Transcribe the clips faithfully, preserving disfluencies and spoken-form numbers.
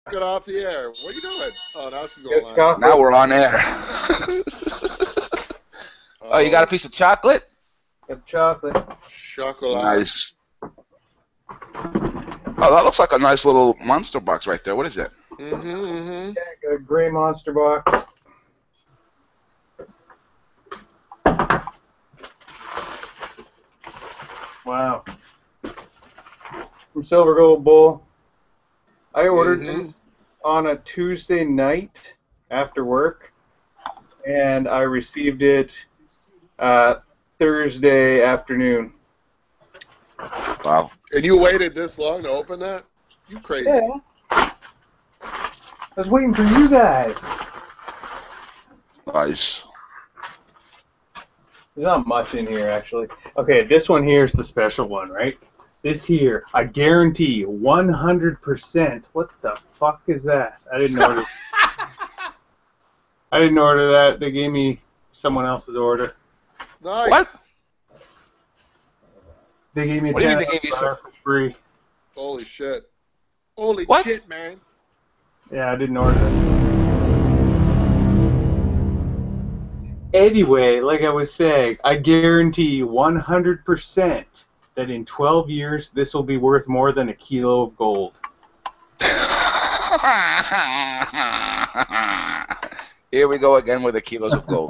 Get off the air. What are you doing? Oh, now she's going Get on. Now we're on air. Oh, oh, you got a piece of chocolate? Get chocolate. Chocolate. Nice. Oh, that looks like a nice little monster box right there. What is that? Mm-hmm, mm-hmm. Yeah, a gray monster box. Wow. From Silver Gold Bull. I ordered Mhm. this on a Tuesday night after work, and I received it uh, Thursday afternoon. Wow. And you waited this long to open that? You crazy. Yeah. I was waiting for you guys. Nice. There's not much in here, actually. Okay, this one here is the special one, right? This here, I guarantee one hundred percent. What the fuck is that? I didn't order. I didn't order that. They gave me someone else's order. Nice. What? They gave me a What do you ten mean they gave you for free. Holy shit. Holy What? shit, man. Yeah, I didn't order it. Anyway, like I was saying, I guarantee one hundred percent that in twelve years this will be worth more than a kilo of gold. Here we go again with the kilos of gold.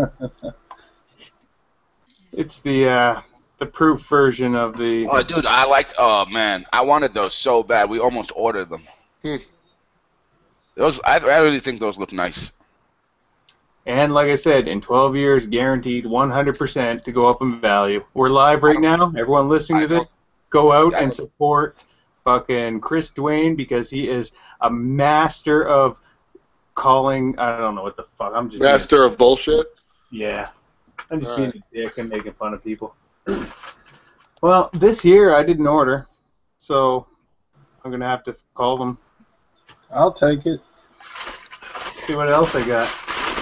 It's the uh, the proof version of the. Oh, dude, I liked. Oh man, I wanted those so bad. We almost ordered them. Hmm. Those, I, I really think those look nice. And like I said, in twelve years, guaranteed one hundred percent to go up in value. We're live right now. Everyone listening to I this, don't- go out I and don't- support fucking Chris Dwayne because he is a master of calling. I don't know what the fuck. I'm just Master of bullshit. Being, yeah, I'm just All being right. a dick and making fun of people. Well, this year I didn't order, so I'm gonna have to call them. I'll take it. See what else I got.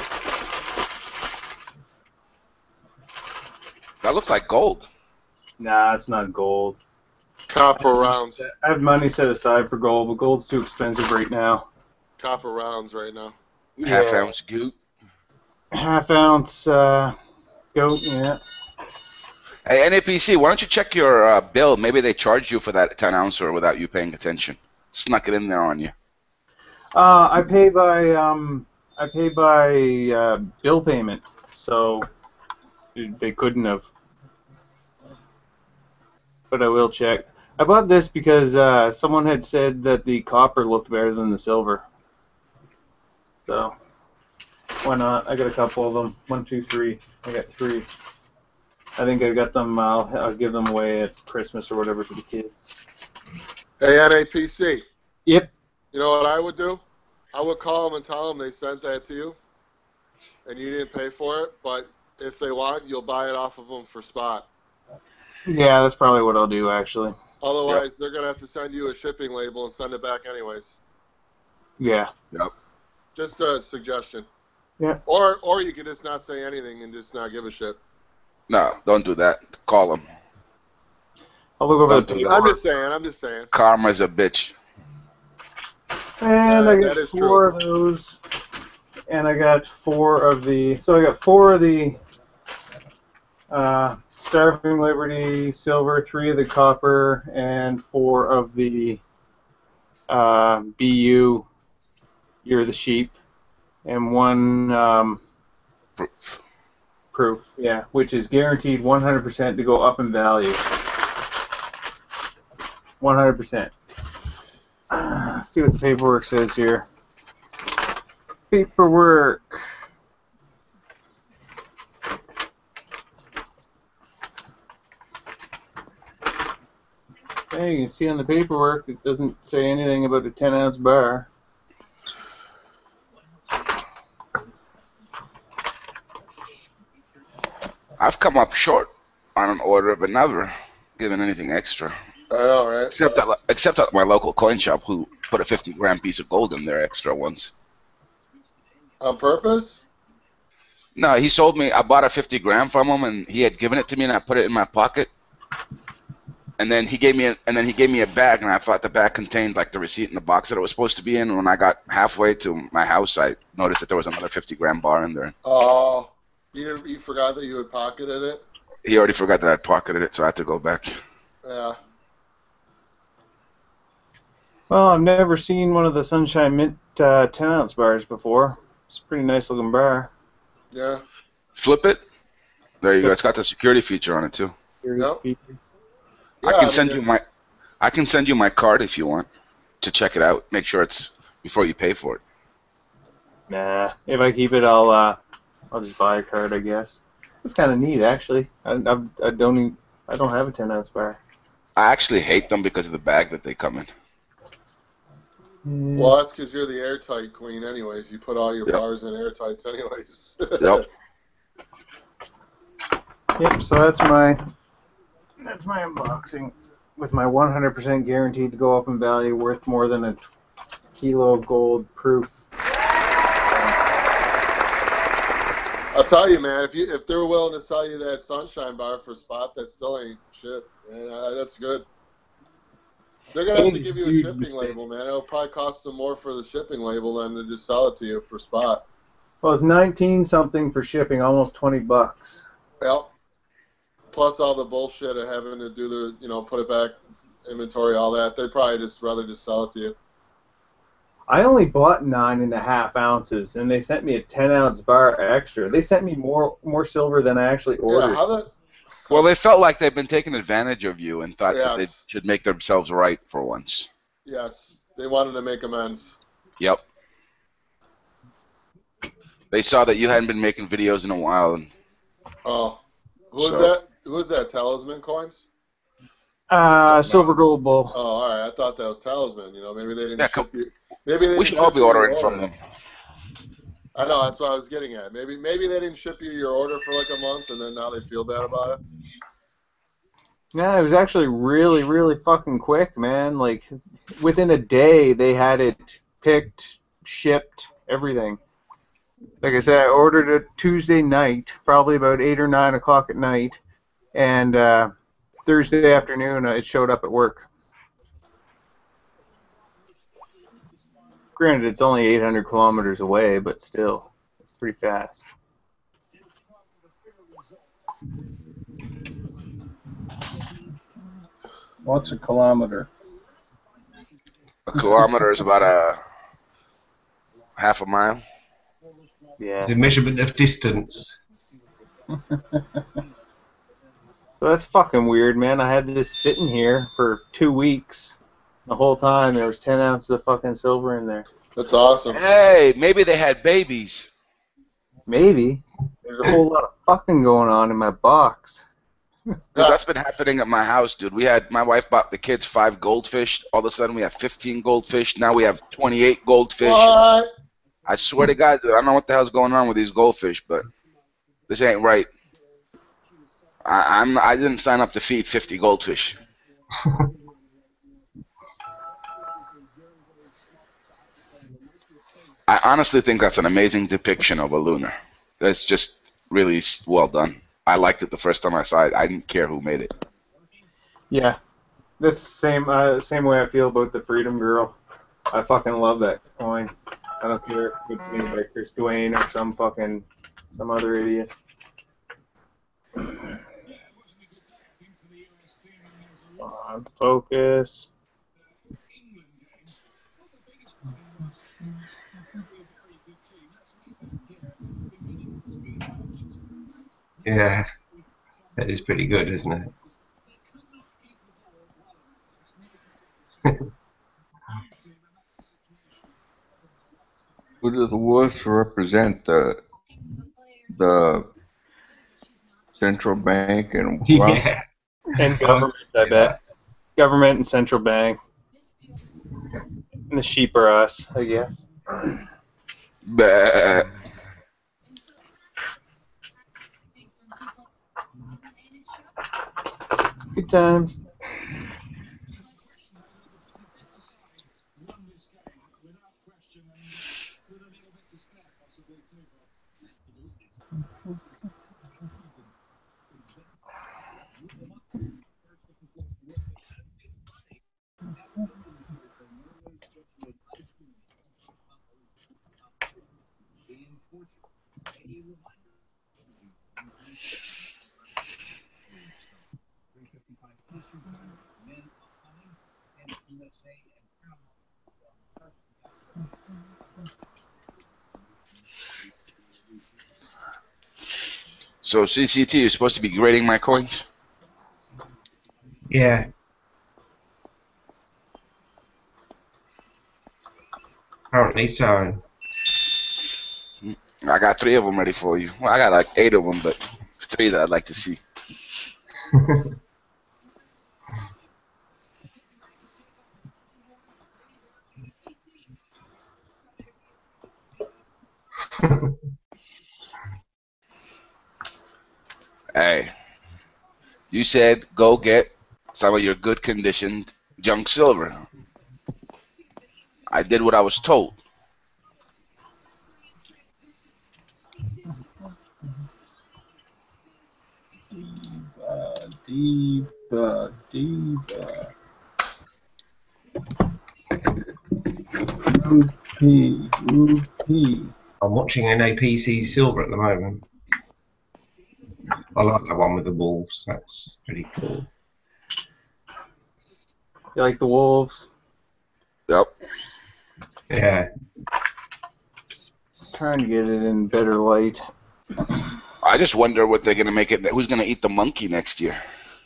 That looks like gold. Nah, it's not gold. Copper rounds. I have money set aside for gold, but gold's too expensive right now. Copper rounds right now. Half Yeah. ounce goot. Half ounce uh, goat, yeah. Hey, N A P C, why don't you check your uh, bill? Maybe they charged you for that ten ouncer without you paying attention. Snuck it in there on you. Uh, I pay by um, I pay by uh, bill payment, so they couldn't have. But I will check. I bought this because uh, someone had said that the copper looked better than the silver. So why not? I got a couple of them. One, two, three. I got three. I think I got them. I'll, I'll give them away at Christmas or whatever for the kids. Hey, N A P C. Yep. You know what I would do? I would call them and tell them they sent that to you, and you didn't pay for it. But if they want, you'll buy it off of them for spot. Yeah, that's probably what I'll do actually. Otherwise, they're gonna have to send you a shipping label and send it back anyways. Yeah. Yep. Just a suggestion. Yeah. Or or you could just not say anything and just not give a shit. No, don't do that. Call them. I'll look over Don't the do paperwork. I'm just saying. I'm just saying. Karma's a bitch. And Yeah, I that got is four true. of those. And I got four of the. So I got four of the uh, Starving Liberty silver, three of the copper, and four of the uh, B U. You're the sheep, and one um, Proof. proof. Yeah, which is guaranteed one hundred percent to go up in value. one hundred percent. Let's see what the paperwork says here. Paperwork. Hey, you can see on the paperwork it doesn't say anything about a ten ounce bar. I've come up short on an order, but never given anything extra. I know, right? Except at, except at my local coin shop, who put a fifty gram piece of gold in there extra once. On purpose? No, he sold me. I bought a fifty gram from him, and he had given it to me, and I put it in my pocket. And then he gave me a, and then he gave me a bag, and I thought the bag contained like the receipt and the box that it was supposed to be in. And when I got halfway to my house, I noticed that there was another fifty gram bar in there. Oh, you didn't, you forgot that you had pocketed it? He already forgot that I'd pocketed it, so I had to go back. Yeah. Well, I've never seen one of the Sunshine Mint uh, ten ounce bars before. It's a pretty nice looking bar. Yeah. Flip it. There you go. It's got the security feature on it too. Yep. Yeah, I can I send mean, you my, I can send you my card if you want to check it out. Make sure it's before you pay for it. Nah, if I keep it, I'll uh, I'll just buy a card, I guess. It's kind of neat, actually. I, I, I don't even, I don't have a ten ounce bar. I actually hate them because of the bag that they come in. Well, that's because you're the airtight queen, anyways. You put all your Yep. bars in airtights, anyways. Yep. Yep. So that's my that's my unboxing with my one hundred percent guaranteed to go up in value, worth more than a kilo of gold proof. I'll tell you, man. If you if they're willing to sell you that Sunshine bar for spot, that still ain't shit. Man, uh, that's good. They're gonna have to give you a shipping label, man. It'll probably cost them more for the shipping label than to just sell it to you for spot. Well, it's nineteen something for shipping, almost twenty bucks. Yep. Plus all the bullshit of having to do the, you know, put it back, inventory, all that. They'd probably just rather just sell it to you. I only bought nine and a half ounces, and they sent me a ten ounce bar extra. They sent me more more silver than I actually ordered. Yeah, how the... Well, they felt like they've been taking advantage of you and thought that they Yes. should make themselves right for once. Yes, they wanted to make amends. Yep. They saw that you hadn't been making videos in a while, and Oh, who was So- that? Who was that? Talisman coins? Uh, silver gold bull. Oh, all right. I thought that was Talisman. You know, maybe they didn't Yeah, ship come- you. Maybe they we didn't should all ship be you your ordering from order. them. I know, that's what I was getting at. Maybe maybe they didn't ship you your order for like a month, and then now they feel bad about it. Yeah, it was actually really, really fucking quick, man. Like, within a day, they had it picked, shipped, everything. Like I said, I ordered it Tuesday night, probably about eight or nine o'clock at night, and uh, Thursday afternoon, uh, it showed up at work. Granted, it's only eight hundred kilometers away, but still, it's pretty fast. What's a kilometer? A kilometer is about a half a mile. Yeah. It's a measurement of distance. So that's fucking weird, man. I had this sitting here for two weeks. The whole time there was ten ounces of fucking silver in there. That's awesome. Hey, maybe they had babies. Maybe. There's a whole lot of fucking going on in my box. Dude, that's been happening at my house, dude. We had my wife bought the kids five goldfish. All of a sudden, we have fifteen goldfish. Now we have twenty-eight goldfish. What? I swear to God, dude, I don't know what the hell's going on with these goldfish, but this ain't right. I, I'm I didn't sign up to feed fifty goldfish. I honestly think that's an amazing depiction of a lunar. That's just really s- well done. I liked it the first time I saw it. I didn't care who made it. Yeah. That's the same, uh, same way I feel about the Freedom Girl. I fucking love that coin. I don't care if it's made by Chris Duane or some fucking, some other idiot. Come on, focus. Yeah, that is pretty good, isn't it? Who does the wolves represent? The the central bank and wealth? Yeah. And government, I bet. Government and central bank. And the sheep are us, I guess. Bah. Good times. So C C T, you're supposed to be grading my coins? Yeah. Apparently so. I got three of them ready for you. Well, I got like eight of them, but it's three that I'd like to see. Hey, you said go get some of your good conditioned junk silver. I did what I was told. Diva, diva. Rupee, rupee. I'm watching N A P C Silver at the moment. I like that one with the wolves. That's pretty cool. You like the wolves? Yep. Yeah. Trying to get it in better light. I just wonder what they're gonna make it. Who's gonna eat the monkey next year?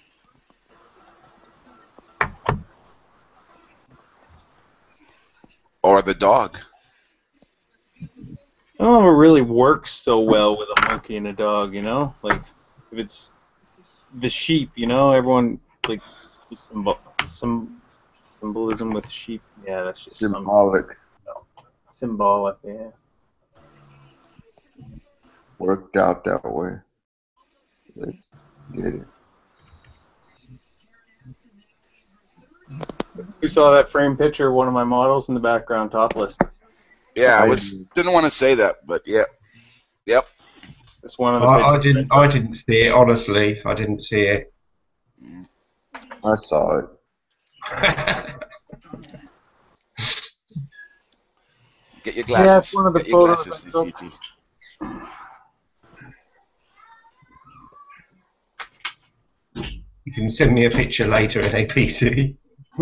Or the dog? I don't know if it really works so well with a monkey and a dog, you know? Like, if it's the sheep, you know? Everyone, like, symbol, some symbolism with sheep. Yeah, that's just Symbolic. Some, symbolic, yeah. Worked out that way. Let's get it. You saw that framed picture of one of my models in the background, topless. Yeah, I I- was didn't want to say that, but yeah, yep. It's one of the I, I pictures. didn't. I didn't see it. Honestly, I didn't see it. I saw it. Get your Yeah, glasses. it's one of the Get your photos glasses, I C C T. You can send me a picture later in A P C.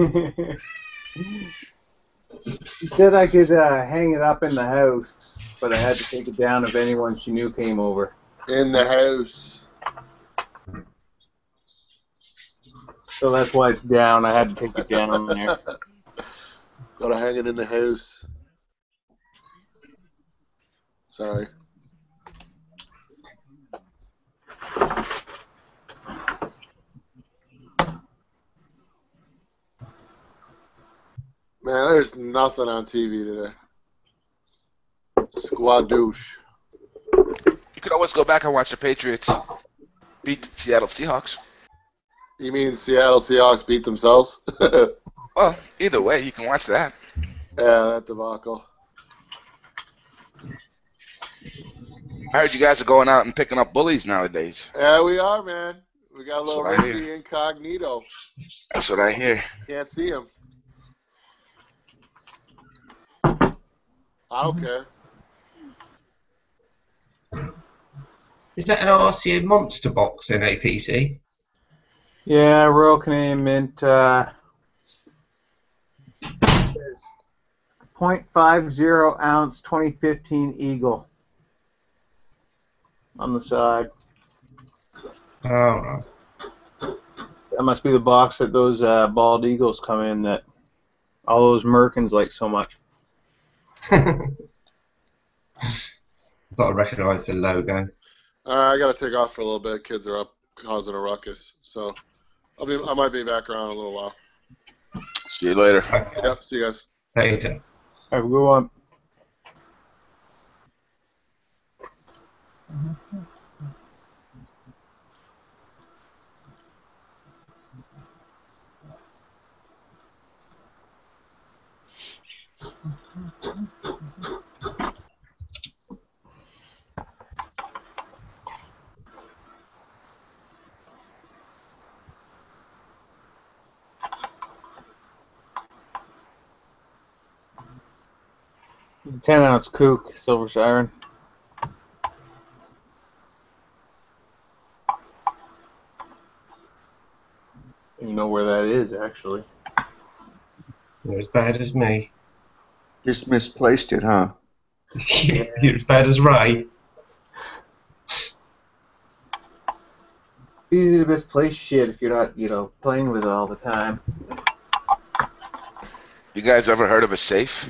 She said I could uh, hang it up in the house, but I had to take it down if anyone she knew came over. In the house. So that's why it's down. I had to take it down there. Gotta hang it in the house. Sorry. Man, there's nothing on T V today. Squadouche. You could always go back and watch the Patriots beat the Seattle Seahawks. You mean Seattle Seahawks beat themselves? Yeah, Well, either way, you can watch that. that debacle. I heard you guys are going out and picking up bullies nowadays. Yeah, we are, man. We got a That's little what I Richie hear. incognito. That's what I hear. Can't see him. I don't care. Is that an R C A monster box in A P C? Yeah, Royal Canadian Mint. Uh, point five zero ounce twenty fifteen Eagle on the side. Oh, right. That must be the box that those uh, bald eagles come in that all those Merkins like so much. I thought I recognised the logo. All right, I got to take off for a little bit. Kids are up causing a ruckus. So I'll be, I might be back around in a little while. See you later. Okay. Yep, see you guys. Later. Have a good one. ten ounce kook, silver siren. is, actually. You're as bad as me. Just misplaced it, huh? You're as bad as Ray. It's easy to misplace shit if you're not, you know, playing with it all the time. You guys ever heard of a safe?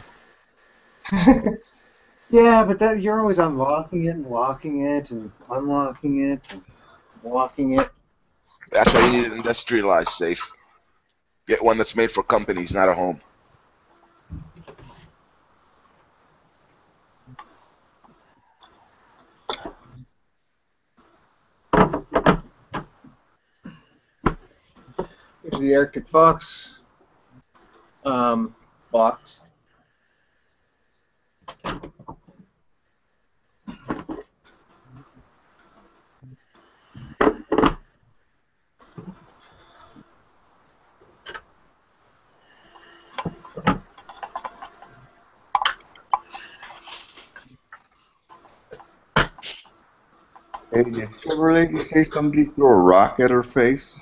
Yeah, but that you're always unlocking it and locking it and unlocking it and locking it. That's why you need an industrialized safe. Get one that's made for companies, not a home. Here's the Arctic Fox um, box. Hey, did Silver Lady say somebody threw a rock at her face?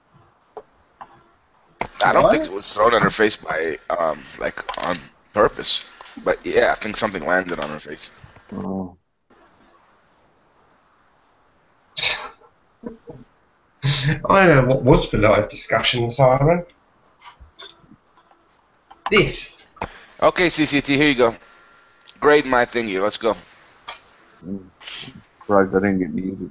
I don't What? think it was thrown on her face by, um, like, on purpose. But yeah, I think something landed on her face. Oh. I don't know what was for live discussion, Simon. This. Okay, C C T, here you go. Grade my thingy. Let's go. I'm surprised I didn't get muted.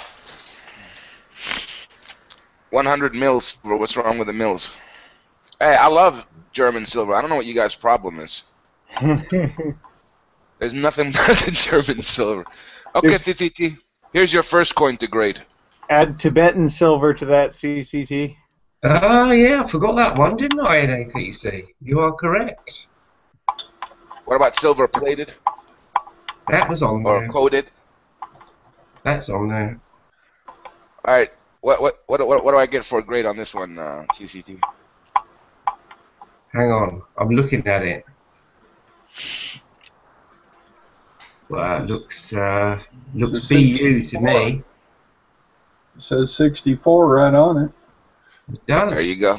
one hundred mils. What's wrong with the mils? Hey, I love German silver. I don't know what you guys' problem is. There's nothing better than German silver. Okay, T T T. Here's your first coin to grade. Add Tibetan silver to that, C C T. Oh, yeah, I forgot that one, didn't I, N A P C? You are correct. What about silver plated That was on or there. coated? That's on there. All right. What what what what, what do I get for a grade on this one, uh, C C T? Hang on, I'm looking at it. Well, it looks uh, looks It's a B U to sixty-four. me. It says sixty-four right on it. It does. There you go.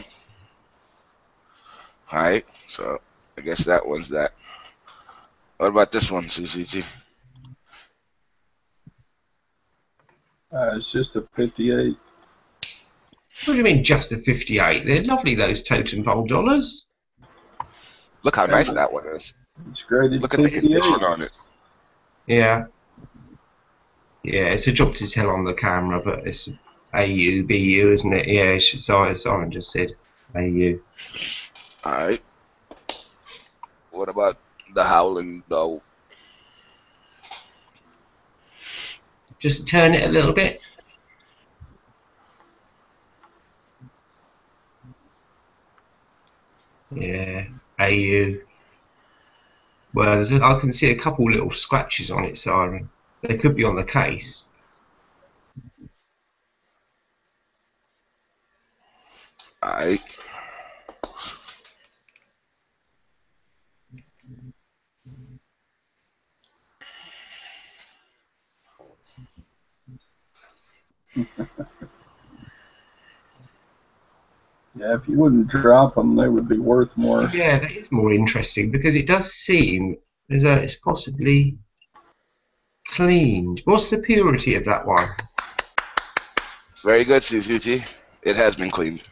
All right. So I guess that one's that. What about this one, C C T? Uh, it's just a fifty-eight. What do you mean, just a fifty-eight? They're lovely, those totem pole dollars. Look how nice that one is. It's graded Look at the fifty-eight. condition on it. Yeah. Yeah, it's a job to tell on the camera, but it's A U, B U, isn't it? Yeah, sorry, Simon just said A U. All right. What about the howling dog? Just turn it a little bit. Yeah, A U. Well, there's a, I can see a couple little scratches on it, Siren. They could be on the case. All right. Yeah, if you wouldn't drop them, they would be worth more. Yeah, that is more interesting because it does seem as though it's possibly cleaned. What's the purity of that one? Very good, C C T. It has been cleaned.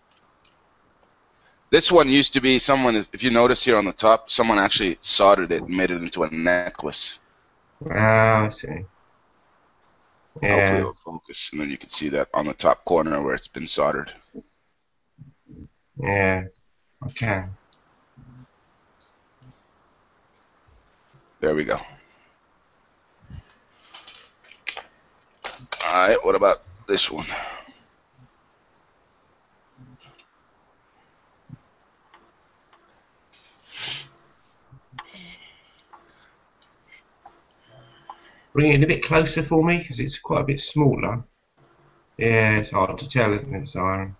This one used to be someone, if you notice here on the top, someone actually soldered it and made it into a necklace. Ah, I see. Hopefully Yeah. it'll focus, and then you can see that on the top corner where it's been soldered. Yeah, I can. There we go. All right, what about this one? Bring it a bit closer for me because it's quite a bit smaller. Yeah, it's hard to tell, isn't it, Siren?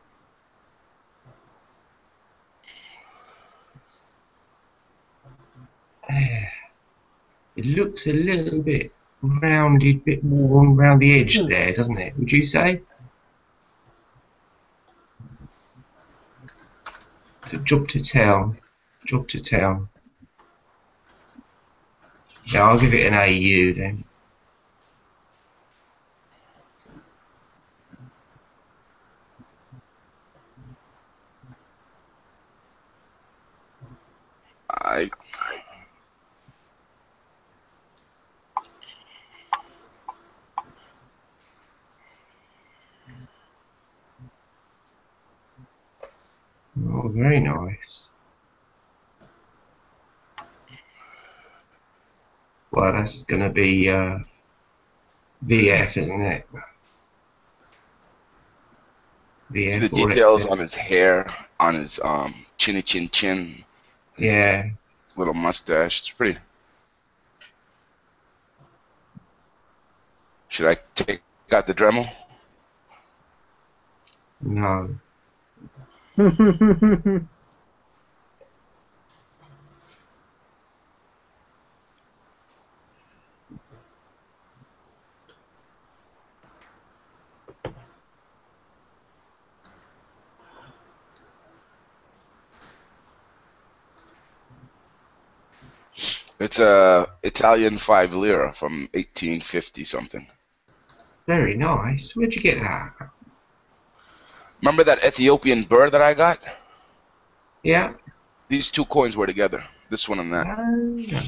It looks a little bit rounded, bit worn around the edge there, doesn't it? Would you say? It's a job to tell. Job to tell. Yeah, I'll give it an A U then. I Oh, very nice. Well, that's gonna be uh, V F, isn't it? see the V F or details X F. on his hair, on his um chinny chin chin, his Yeah. little mustache. It's pretty. Should I take out the Dremel? No. It's a Italian five lira from eighteen fifty something. Very nice. Where'd you get that? Remember that Ethiopian bird that I got? Yeah. These two coins were together. This one and that. Uh,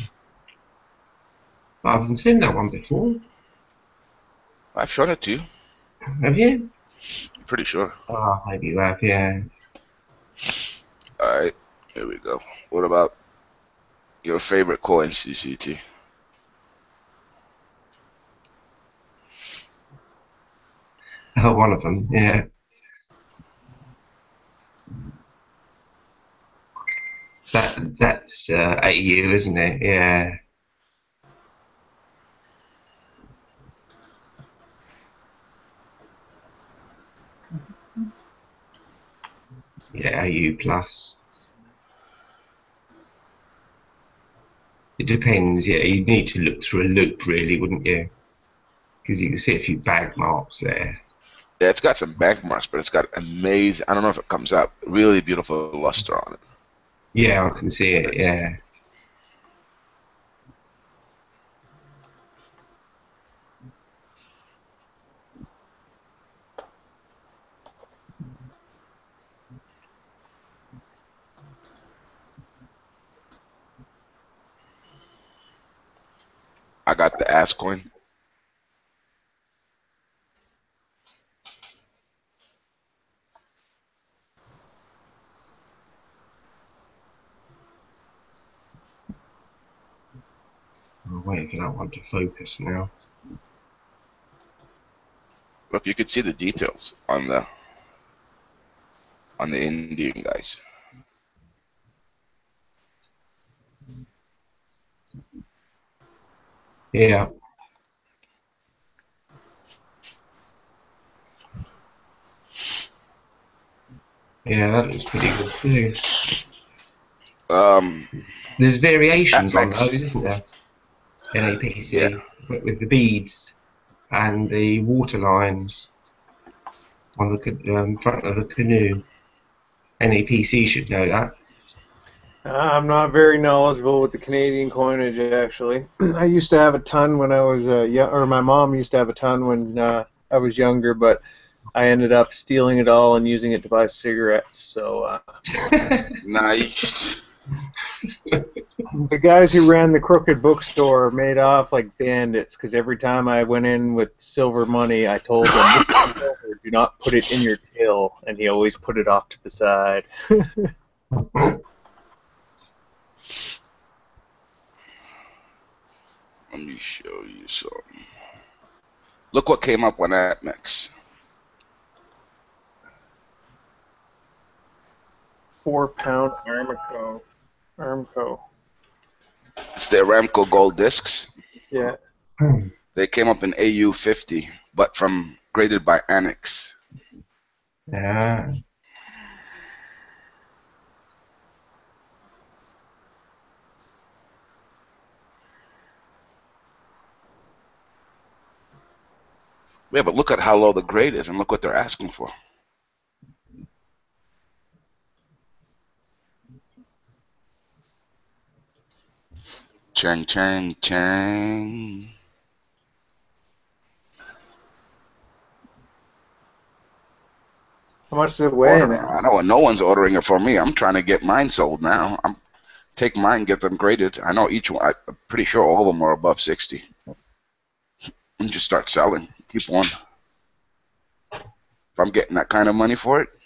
I haven't seen that one before. I've shown it to you. Have you? I'm pretty sure. Oh, maybe you have, yeah. Alright, here we go. What about your favorite coin, C C T? Oh, one of them, yeah. That that's uh, A U, isn't it? Yeah. Yeah, A U plus. It depends. Yeah, you'd need to look through a loop, really, wouldn't you? Because you can see a few bag marks there. Yeah, it's got some bank marks, but it's got amazing. I don't know if it comes out. Really beautiful luster on it. Yeah, I can see it. It's, Yeah. I got the ass coin. I'm waiting for that one to focus now. Look, you could see the details on the on the Indian guys. Yeah. Yeah, that looks pretty good too. Um, There's variations on Max. those, isn't there? N A P C Yeah. with, with the beads and the water lines on the ca- um, front of the canoe. N A P C should know that. I'm not very knowledgeable with the Canadian coinage, actually. I used to have a ton when I was uh, young, or my mom used to have a ton when uh, I was younger, but I ended up stealing it all and using it to buy cigarettes. So uh, Nice. the guys who ran the crooked bookstore made off like bandits because every time I went in with silver money, I told them, "This is silver, do not put it in your till," and he always put it off to the side. Let me show you something. Look what came up on that mix. Four pound Armco. Armco. It's the Aramco gold discs. Yeah. They came up in A U fifty, but from graded by Annex. Yeah. Yeah, but look at how low the grade is, and look what they're asking for. Chang, chang, chang. How much does it weigh Order. now? I know no one's ordering it for me. I'm trying to get mine sold now. I'm take mine, get them graded. I know each one. I'm pretty sure all of them are above sixty. And just start selling. Keep one. If I'm getting that kind of money for it.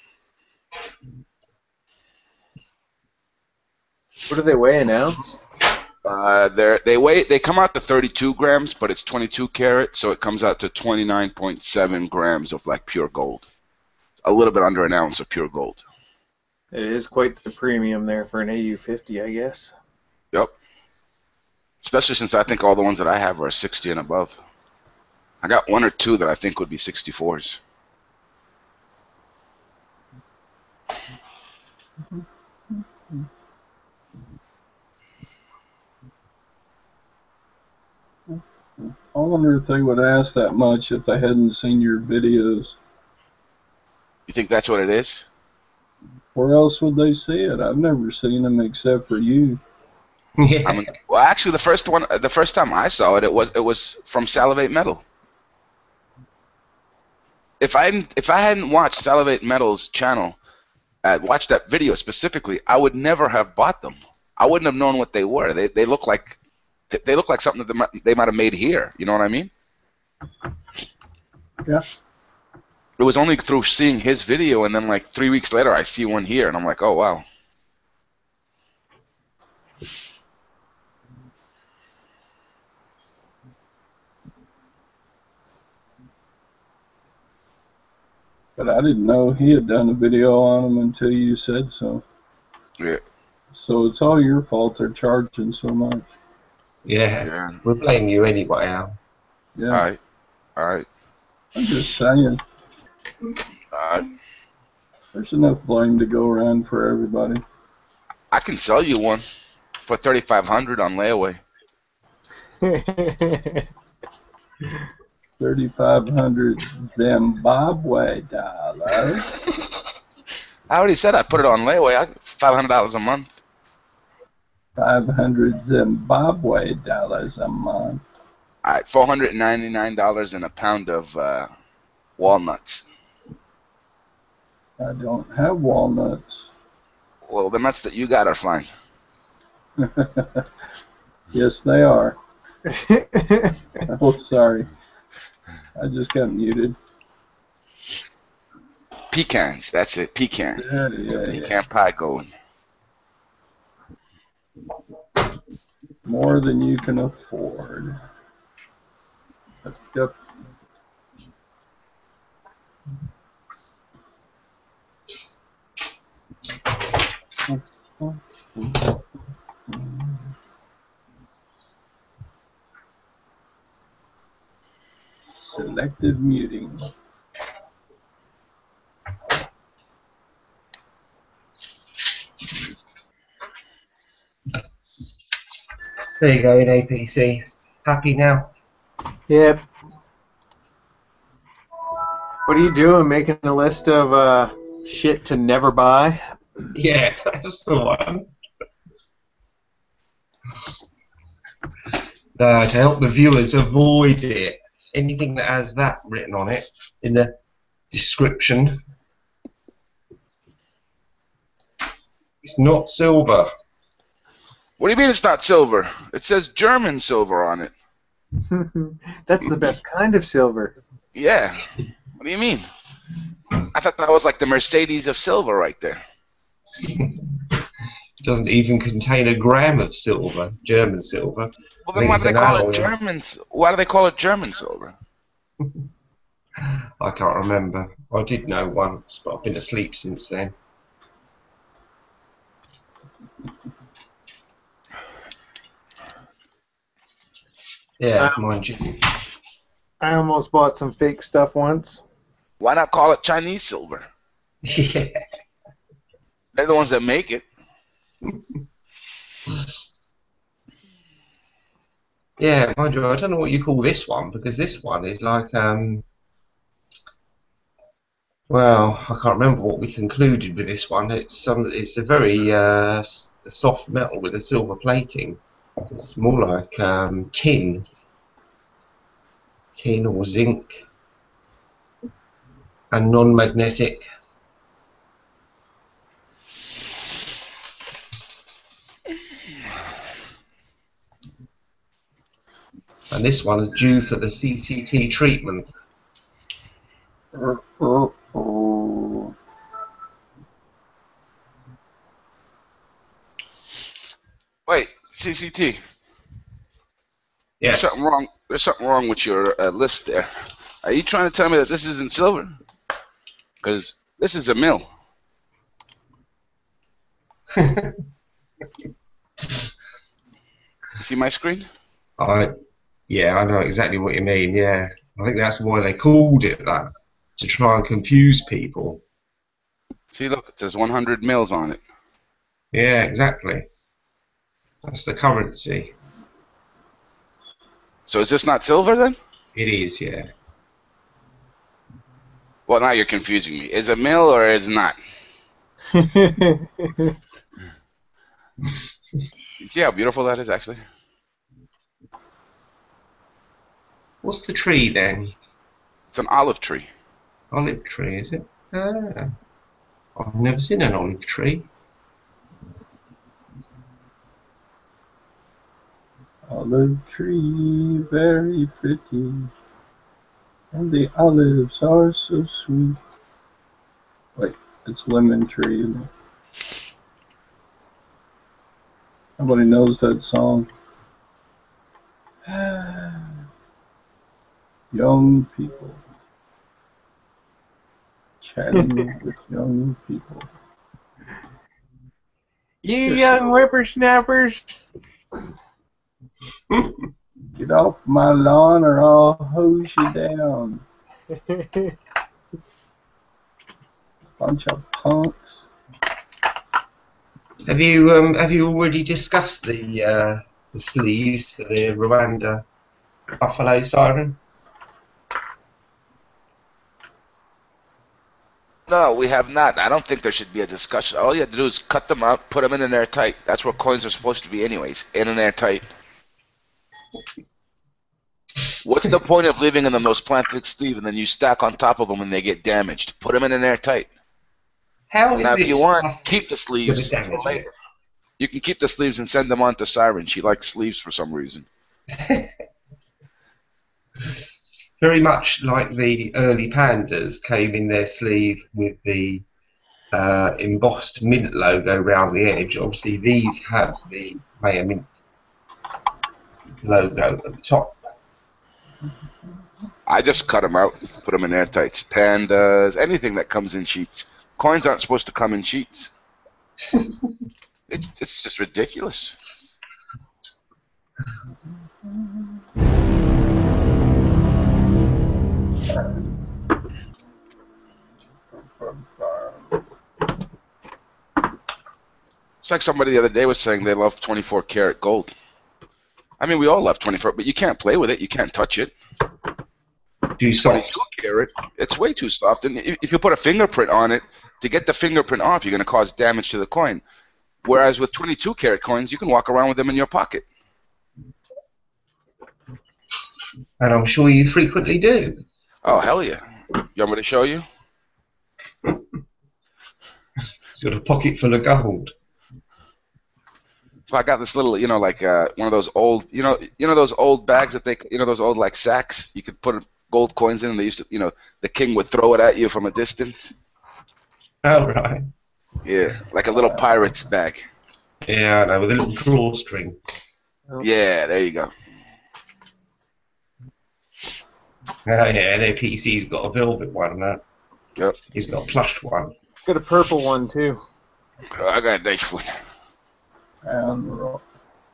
What do they weigh an ounce? Uh, they they weigh they come out to thirty-two grams, but it's twenty-two karat, so it comes out to twenty-nine point seven grams of like pure gold. A little bit under an ounce of pure gold. It is quite the premium there for an A U fifty, I guess. Yep. Especially since I think all the ones that I have are sixty and above. I got one or two that I think would be sixty-fours. I wonder if they would ask that much if they hadn't seen your videos. You think that's what it is? Where else would they see it? I've never seen them except for you. Yeah. I mean, well, actually, the first one, the first time I saw it, it was it was from Salivate Metal. If I hadn't, if I hadn't watched Salivate Metal's channel, uh, watched that video specifically, I would never have bought them. I wouldn't have known what they were. They they look like they look like something that they might, they might have made here. You know what I mean? Yeah. It was only through seeing his video, and then like three weeks later, I see one here, and I'm like, oh wow. But I didn't know he had done a video on them until you said so. Yeah. So it's all your fault they're charging so much. Yeah. Yeah. We'll blame you anyway, Al. Yeah. All right. All right. I'm just saying. All right. There's enough blame to go around for everybody. I can sell you one for thirty-five hundred on layaway. thirty-five hundred Zimbabwe dollars. I already said I put it on layaway. I five hundred dollars a month. five hundred Zimbabwe dollars a month. All right, four hundred ninety-nine dollars and a pound of uh, walnuts. I don't have walnuts. Well, the nuts that you got are fine. Yes, they are. Oh, sorry. I just got muted. Pecans, that's it, pecan. Yeah, yeah, Pecan yeah. pie going. More than you can afford. Yep. Selective muting. There you go, in A P C. Happy now? Yep. What are you doing? Making a list of uh, shit to never buy? Yeah, that's the one. Uh, to help the viewers avoid it. Anything that has that written on it in the description. It's not silver. What do you mean it's not silver? It says German silver on it. That's the best kind of silver. Yeah. What do you mean? I thought that was like the Mercedes of silver right there. It doesn't even contain a gram of silver, German silver. Well, then why do they call it German? Why do they call it German silver? I can't remember. I did know once, but I've been asleep since then. Yeah, Um, mind you. I almost bought some fake stuff once. Why not call it Chinese silver? Yeah. They're the ones that make it. Yeah, mind you, I don't know what you call this one, because this one is like, um, well, I can't remember what we concluded with this one. It's some, it's a very uh, s- soft metal with a silver plating. It's more like um, tin, tin or zinc, and non-magnetic. And this one is due for the C C T treatment. Uh, oh, oh. Wait, C C T. There's Yes. something wrong. There's something wrong with your uh, list there. Are you trying to tell me that this isn't silver? Because this is a mill. You see my screen? I, yeah, I know exactly what you mean. Yeah, I think that's why they called it that, to try and confuse people. See, look, it says one hundred mils on it. Yeah, exactly. That's the currency. So is this not silver then? It is, yeah. Well, now you're confusing me. Is it mil or is it not? You see how beautiful that is, actually? What's the tree then? It's an olive tree. Olive tree, is it? Ah, I've never seen an olive tree. Olive tree, very pretty, and the olives are so sweet. Wait, it's lemon tree, isn't it? Nobody knows that song. Young people. Chatting with young people. You young whippersnappers. Get off my lawn or I'll hose you down. Bunch of punks. Have you um have you already discussed the uh, the sleeves for the Rwanda buffalo siren? No, we have not. I don't think there should be a discussion. All you have to do is cut them up, put them in an airtight. That's where coins are supposed to be anyways, in an airtight. What's the point of leaving in the most plastic sleeve and then you stack on top of them and they get damaged? Put them in an airtight. How is Now, if this you want, plastic keep the sleeves gonna for damage later. You can keep the sleeves and send them on to Siren. She likes sleeves for some reason. Very much like the early pandas came in their sleeve with the uh, embossed mint logo around the edge. Obviously, these have the Maya Mint logo at the top. I just cut them out, put them in airtights. Pandas, anything that comes in sheets. Coins aren't supposed to come in sheets. It's, it's just ridiculous. It's like somebody the other day was saying they love twenty-four karat gold. I mean, we all love twenty-four, but you can't play with it. You can't touch it. Too soft. twenty-two karat, it's way too soft. And if you put a fingerprint on it, to get the fingerprint off, you're going to cause damage to the coin. Whereas with twenty-two karat coins, you can walk around with them in your pocket. And I'm sure you frequently do. Oh, hell yeah. You want me to show you? It's got a pocket full of gold. So I got this little, you know, like uh, one of those old, you know, you know those old bags that they, you know, those old like sacks you could put gold coins in. And they used to, you know, the king would throw it at you from a distance. Oh, right. Yeah, like a little pirate's bag. Yeah, I know, with a little drawstring. Yeah, there you go. Oh, yeah, their P C's got a velvet one, and that. Yep. He's got a plush one. Got a purple one too. Oh, I got a nice one. And rock.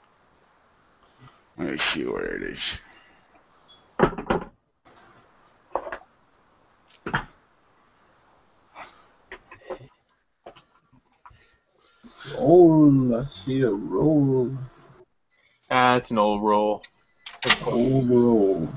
Let me see where it is. Roll, I see a roll. Ah, it's an old roll. Old roll.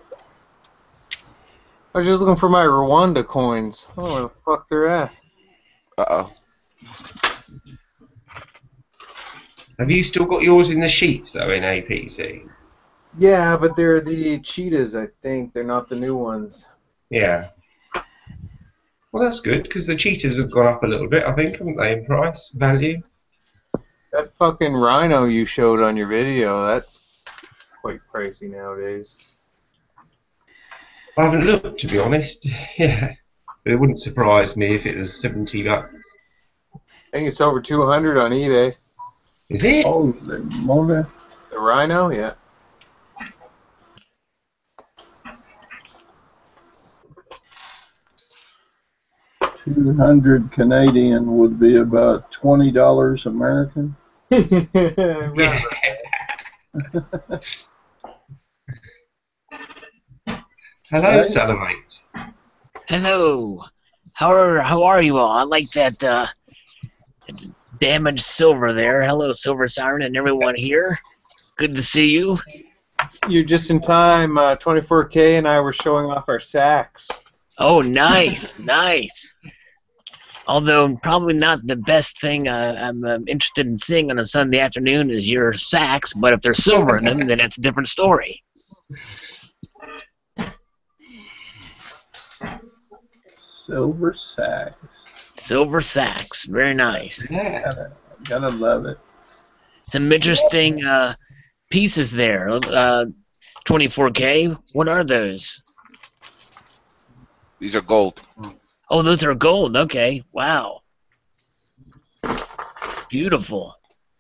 I was just looking for my Rwanda coins. I don't know where the fuck they're at. Uh-oh. Have you still got yours in the sheets though in A P C? Yeah, but they're the cheetahs, I think. They're not the new ones. Yeah. Well, that's good because the cheetahs have gone up a little bit, I think, haven't they, in price value? That fucking rhino you showed on your video, that's quite pricey nowadays. I haven't looked, to be honest. Yeah, but it wouldn't surprise me if it was seventy bucks. I think it's over two hundred on eBay. Is it? Oh, the motor. The rhino, yeah. Two hundred Canadian would be about twenty dollars American. Yeah. Hello, Hey. Salamate. Hello. How are how are you all? I like that uh, damaged silver there. Hello, Silver Siren, and everyone here. Good to see you. You're just in time. Uh, twenty-four K and I were showing off our sacks. Oh, nice, nice. Although probably not the best thing uh, I'm uh, interested in seeing on a Sunday afternoon is your sacks, but if there's silver in them, then that's a different story. Silver sacks. Silver sacks, very nice. Yeah. Gotta, gotta love it. Some interesting uh, pieces there. Uh, twenty-four K, what are those? These are gold. Oh, those are gold. Okay, wow. Beautiful.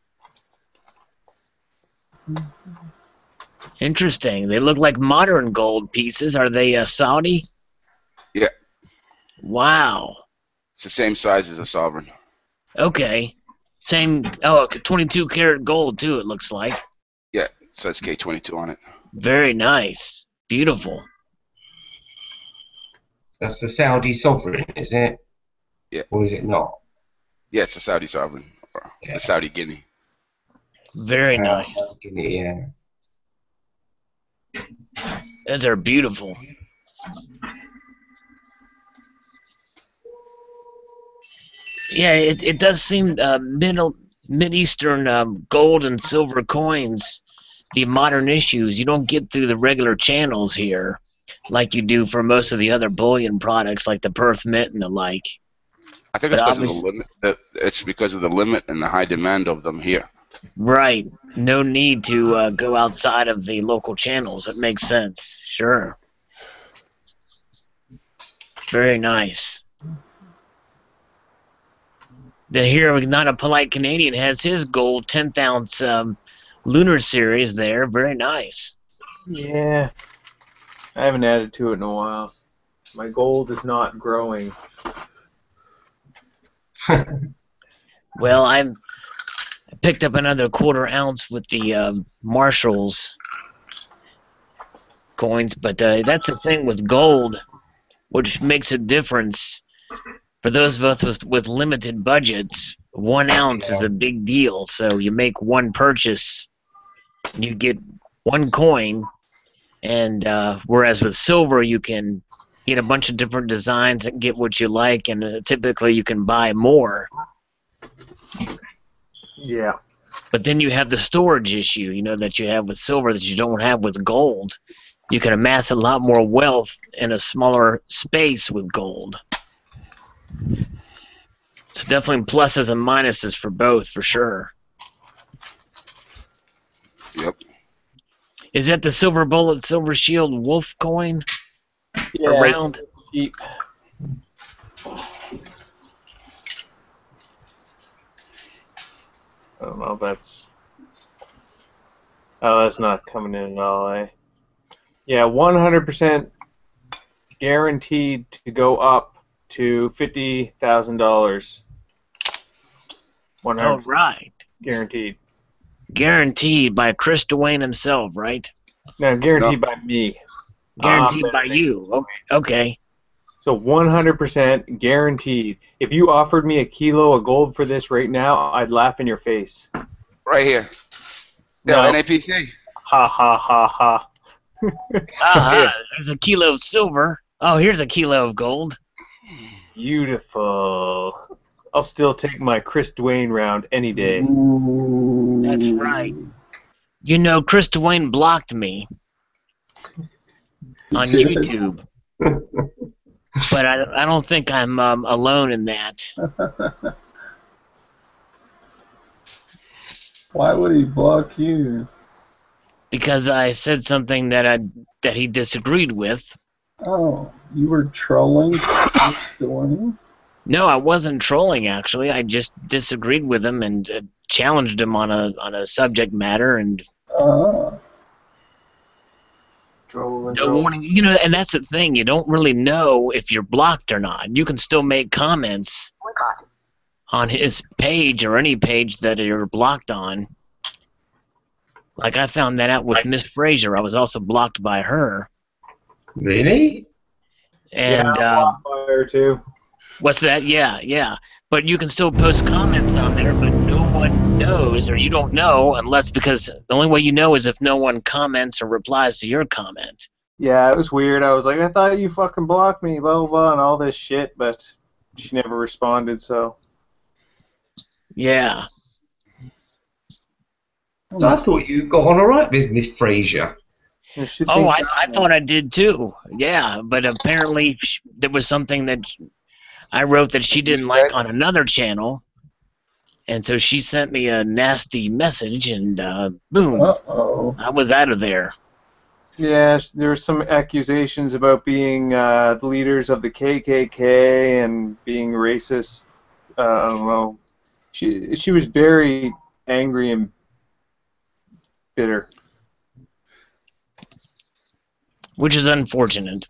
Interesting. They look like modern gold pieces. Are they uh, Saudi? Yeah. Wow. It's the same size as a sovereign. Okay. Same. Oh, twenty-two karat gold too. It looks like. Yeah, it says K twenty-two on it. Very nice. Beautiful. That's the Saudi sovereign, is it? Yeah. Or is it not? Yeah, it's a Saudi sovereign. Or Yeah. the Saudi guinea. Very Uh, nice. Yeah. Those are beautiful. Yeah, it it does seem uh, middle mid eastern um, gold and silver coins, the modern issues you don't get through the regular channels here, like you do for most of the other bullion products like the Perth Mint and the like. I think it's But because of the obviously- limit. The, it's because of the limit and the high demand of them here. Right. No need to uh, go outside of the local channels. It makes sense. Sure. Very nice. Then here, Not a Polite Canadian has his gold tenth ounce um, lunar series there. Very nice. Yeah. I haven't added to it in a while. My gold is not growing. Well, I'm, I picked up another quarter ounce with the um, Marshalls coins, but uh, that's the thing with gold, which makes a difference. For those of us with, with limited budgets, one ounce is a big deal. So you make one purchase, you get one coin, and uh, whereas with silver you can get a bunch of different designs and get what you like, and uh, typically you can buy more. Yeah. But then you have the storage issue, you know, that you have with silver that you don't have with gold. You can amass a lot more wealth in a smaller space with gold. So definitely pluses and minuses for both, for sure. Yep. Is that the Silver Bullet, Silver Shield Wolf coin? Yeah. Around? Cheap. I don't know if that's... Oh, that's not coming in at all, eh? Yeah, one hundred percent guaranteed to go up to fifty thousand dollars. one hundred All percent right. guaranteed. Guaranteed by Chris Dwayne himself, right? No, guaranteed by me. Guaranteed Um, by you. O- Okay. So one hundred percent guaranteed. If you offered me a kilo of gold for this right now, I'd laugh in your face. Right here. No. Yeah, N A P C. Ha ha ha ha. Aha, there's a kilo of silver. Oh, here's a kilo of gold. Beautiful. I'll still take my Chris Dwayne round any day. Ooh. That's right. You know, Chris Dwayne blocked me on YouTube. But I, I don't think I'm um, alone in that. Why would he block you? Because I said something that I that he disagreed with. Oh, you were trolling Dwayne? No, I wasn't trolling. Actually, I just disagreed with him and uh, challenged him on a on a subject matter and. Uh, Trolling, No trolling. warning, you know, and that's the thing. You don't really know if you're blocked or not. You can still make comments on his page or any page that you're blocked on. Like I found that out with Miss Fraser. I was also blocked by her. Really? And yeah, uh, fire too. what's that? Yeah, yeah. But you can still post comments on there, but no one knows, or you don't know, unless because the only way you know is if no one comments or replies to your comment. Yeah, it was weird. I was like, I thought you fucking blocked me, blah, blah, blah, and all this shit, but she never responded, so. Yeah. So I thought you got on alright with Miss Fraser. And she Oh, thinks I, I thought I did too. Yeah, but apparently sh- there was something that sh- I wrote that she didn't like on another channel, and so she sent me a nasty message, and uh, boom, uh-oh. I was out of there. Yeah, there were some accusations about being uh, the leaders of the K K K and being racist. Uh, I don't know. She she was very angry and bitter. Which is unfortunate.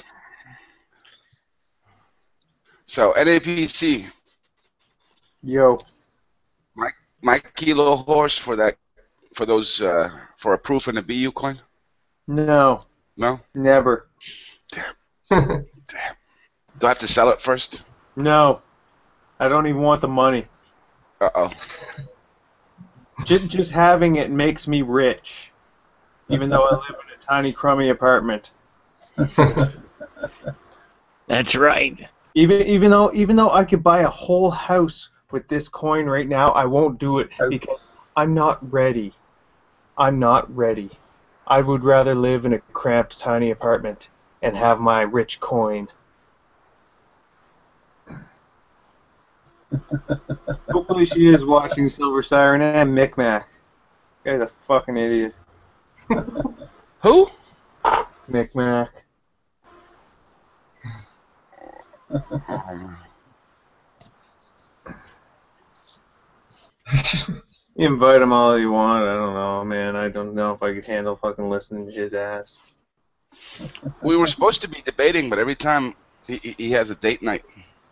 So N A P C, Yo. my my kilo horse for that for those uh, for a proof in a B U coin. No. No. Never. Damn. Damn. Do I have to sell it first? No. I don't even want the money. Uh oh. Just, just having it makes me rich, even though I live in a tiny, crummy apartment. That's right. Even even though even though I could buy a whole house with this coin right now, I won't do it because I'm not ready. I'm not ready. I would rather live in a cramped, tiny apartment and have my rich coin. Hopefully she is watching Silver Siren and Micmac. Guy's a fucking idiot. Who? Micmac. You invite him all you want. I don't know, man. I don't know if I could handle fucking listening to his ass. We were supposed to be debating, but every time he, he has a date night.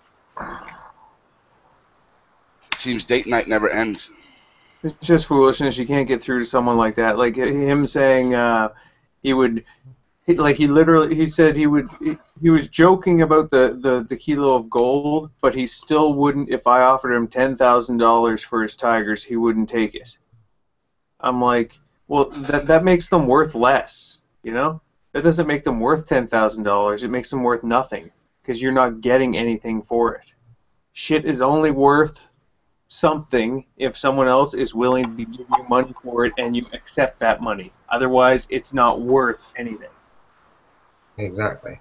It seems date night never ends. It's just foolishness. You can't get through to someone like that. Like him saying uh, he would, he, like he literally, he said he would, he, he was joking about the, the, the kilo of gold, but he still wouldn't, if I offered him ten thousand dollars for his tigers, he wouldn't take it. I'm like, well, that, that makes them worth less, you know? That doesn't make them worth ten thousand dollars. It makes them worth nothing, because you're not getting anything for it. Shit is only worth something if someone else is willing to give you money for it and you accept that money. Otherwise, it's not worth anything. Exactly.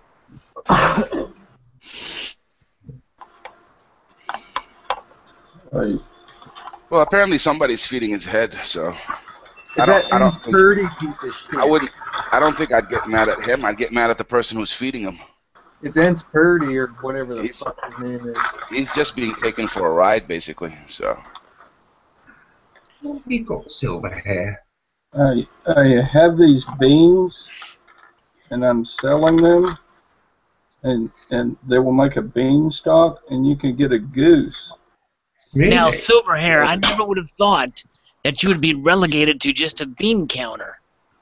Right. Well, apparently somebody's feeding his head, so Is I that don't. I don't think. dirty piece of shit? I wouldn't. I don't think I'd get mad at him. I'd get mad at the person who's feeding him. It's Ence Purdy or whatever the He's- fuck his name is. He's just being taken for a ride, basically. So You got silver hair. I, I have these beans, and I'm selling them, and and they will make a beanstalk, and you can get a goose. Really? Now, Silverhair, I never would have thought that you would be relegated to just a bean counter.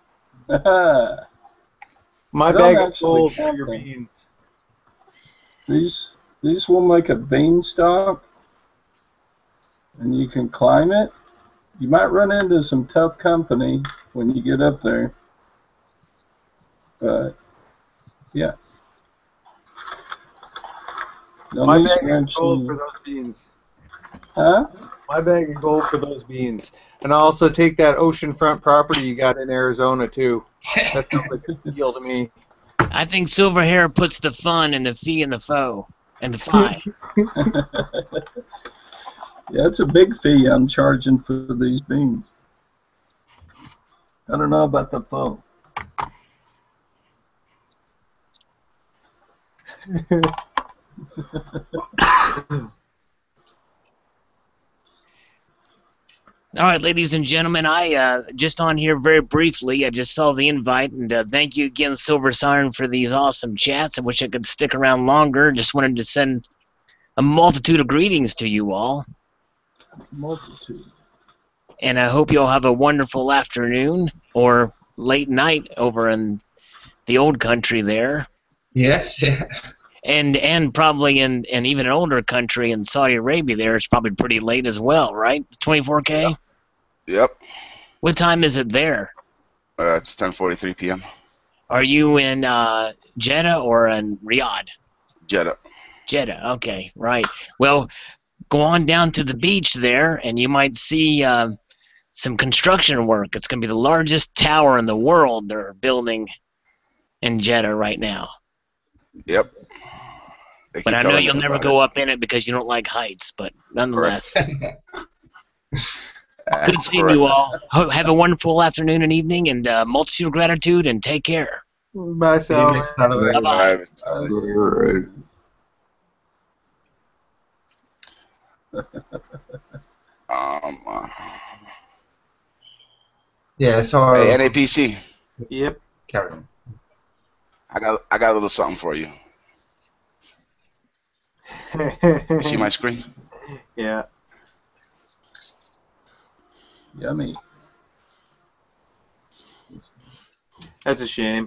My Don't bag of actually gold for count your them. beans. These these will make a beanstalk, and you can climb it. You might run into some tough company when you get up there, but yeah. Don't My need bag of scratch gold me. for those beans. Huh? My bag of gold for those beans. And I'll also take that oceanfront property you got in Arizona, too. That sounds like a deal to me. I think silver hair puts the fun and the fee and the foe and the fi. Yeah, it's a big fee I'm charging for these beans. I don't know about the foe. All right, ladies and gentlemen, I uh, just on here very briefly. I just saw the invite, and uh, thank you again, Silver Siren, for these awesome chats. I wish I could stick around longer. Just wanted to send a multitude of greetings to you all. Multitude. And I hope you'll have a wonderful afternoon or late night over in the old country there. Yes, yeah. And and probably in, in even an older country in Saudi Arabia there, it's probably pretty late as well, right? twenty-four K? Yep. Yep. What time is it there? Uh, it's ten forty-three p m Are you in uh, Jeddah or in Riyadh? Jeddah. Jeddah, okay, right. Well, go on down to the beach there, and you might see uh, some construction work. It's going to be the largest tower in the world they're building in Jeddah right now. Yep. They But keep I know telling you'll me never about go up in it because you don't like heights, but nonetheless. That's Good seeing correct. you all. Ho- Have a wonderful afternoon and evening, and uh, multitude of gratitude, and take care. Bye, See you Sal. next time. Bye-bye. All right. Um, uh, Yeah, so hey, N A P C, Yep. carry on. I got I got a little something for you. You see my screen? Yeah. Yummy. That's a shame.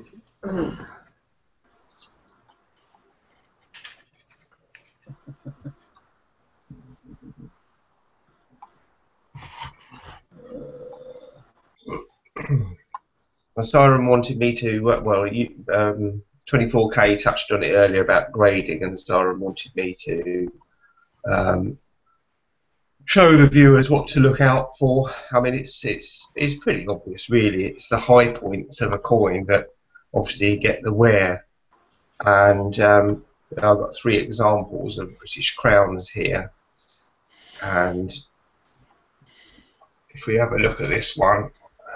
Well, Siren wanted me to, well, you, um, twenty-four K touched on it earlier about grading, and Siren wanted me to um, show the viewers what to look out for. I mean, it's it's it's pretty obvious, really. It's the high points of a coin that obviously get the wear. And um, I've got three examples of British crowns here. And if we have a look at this one,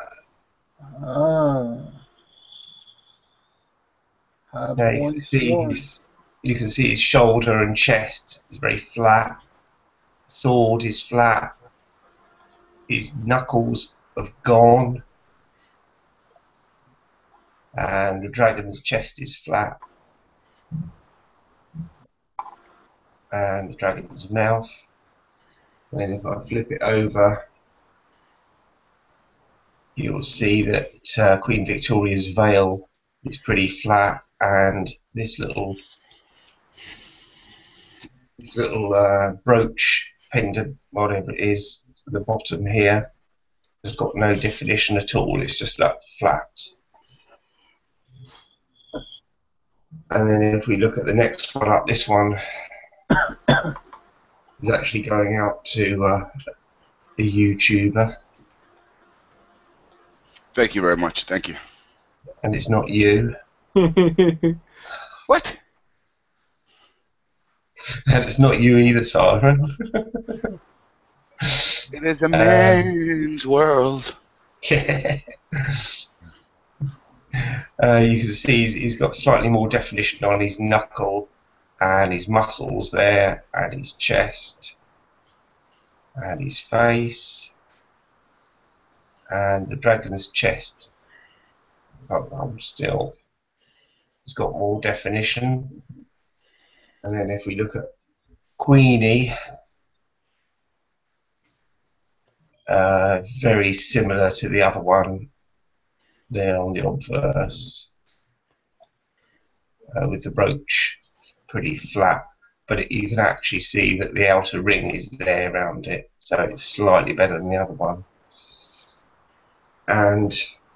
Ah. High now you can point see one. his, you can see his shoulder and chest is very flat. Sword is flat. His knuckles have gone, and the dragon's chest is flat, and the dragon's mouth. And then if I flip it over, you'll see that uh, Queen Victoria's veil is pretty flat, and this little this little uh, brooch pendant, whatever it is, at the bottom here, has got no definition at all. It's just like flat. And then if we look at the next one up, this one is actually going out to uh, a YouTuber, Thank you very much. Thank you. and it's not you, What? and it's not you either, Siren. It is a man's world. Yeah. Uh, you can see he's, he's got slightly more definition on his knuckle and his muscles there, and his chest, and his face, and the dragon's chest. Oh, I'm still. It's got more definition. And then if we look at Queenie, uh, very similar to the other one there on the obverse, uh, with the brooch pretty flat, but it, you can actually see that the outer ring is there around it, so it's slightly better than the other one. And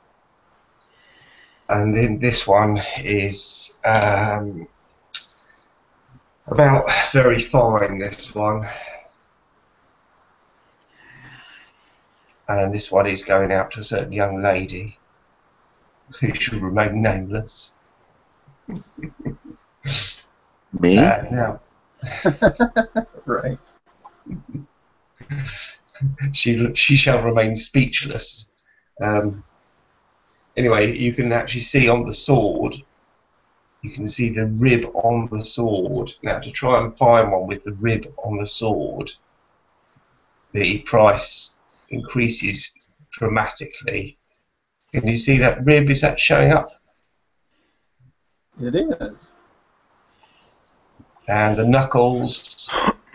and then this one is um, about very fine, this one. and this one is going out to a certain young lady who should remain nameless. Me? Uh, now, Right. she she shall remain speechless. Um, anyway, you can actually see on the sword, you can see the rib on the sword. Now, to try and find one with the rib on the sword, the price increases dramatically. Can you see that rib? Is that showing up? It is. And the knuckles,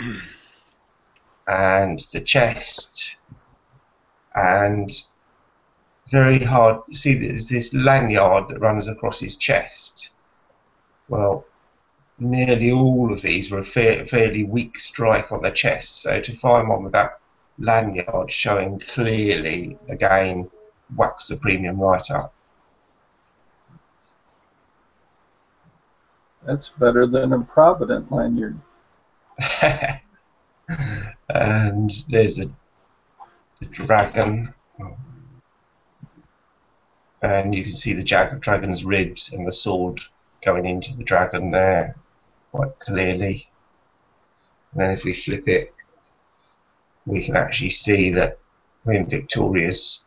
and the chest, and very hard. See, there's this lanyard that runs across his chest. Well, nearly all of these were a fair, fairly weak strike on the chest, so to find one with that lanyard showing clearly, again, whacks the premium right up. That's better than a Provident lanyard. And there's the, the dragon, and you can see the jag dragon's ribs and the sword going into the dragon there quite clearly. And then if we flip it, we can actually see that Queen Victoria's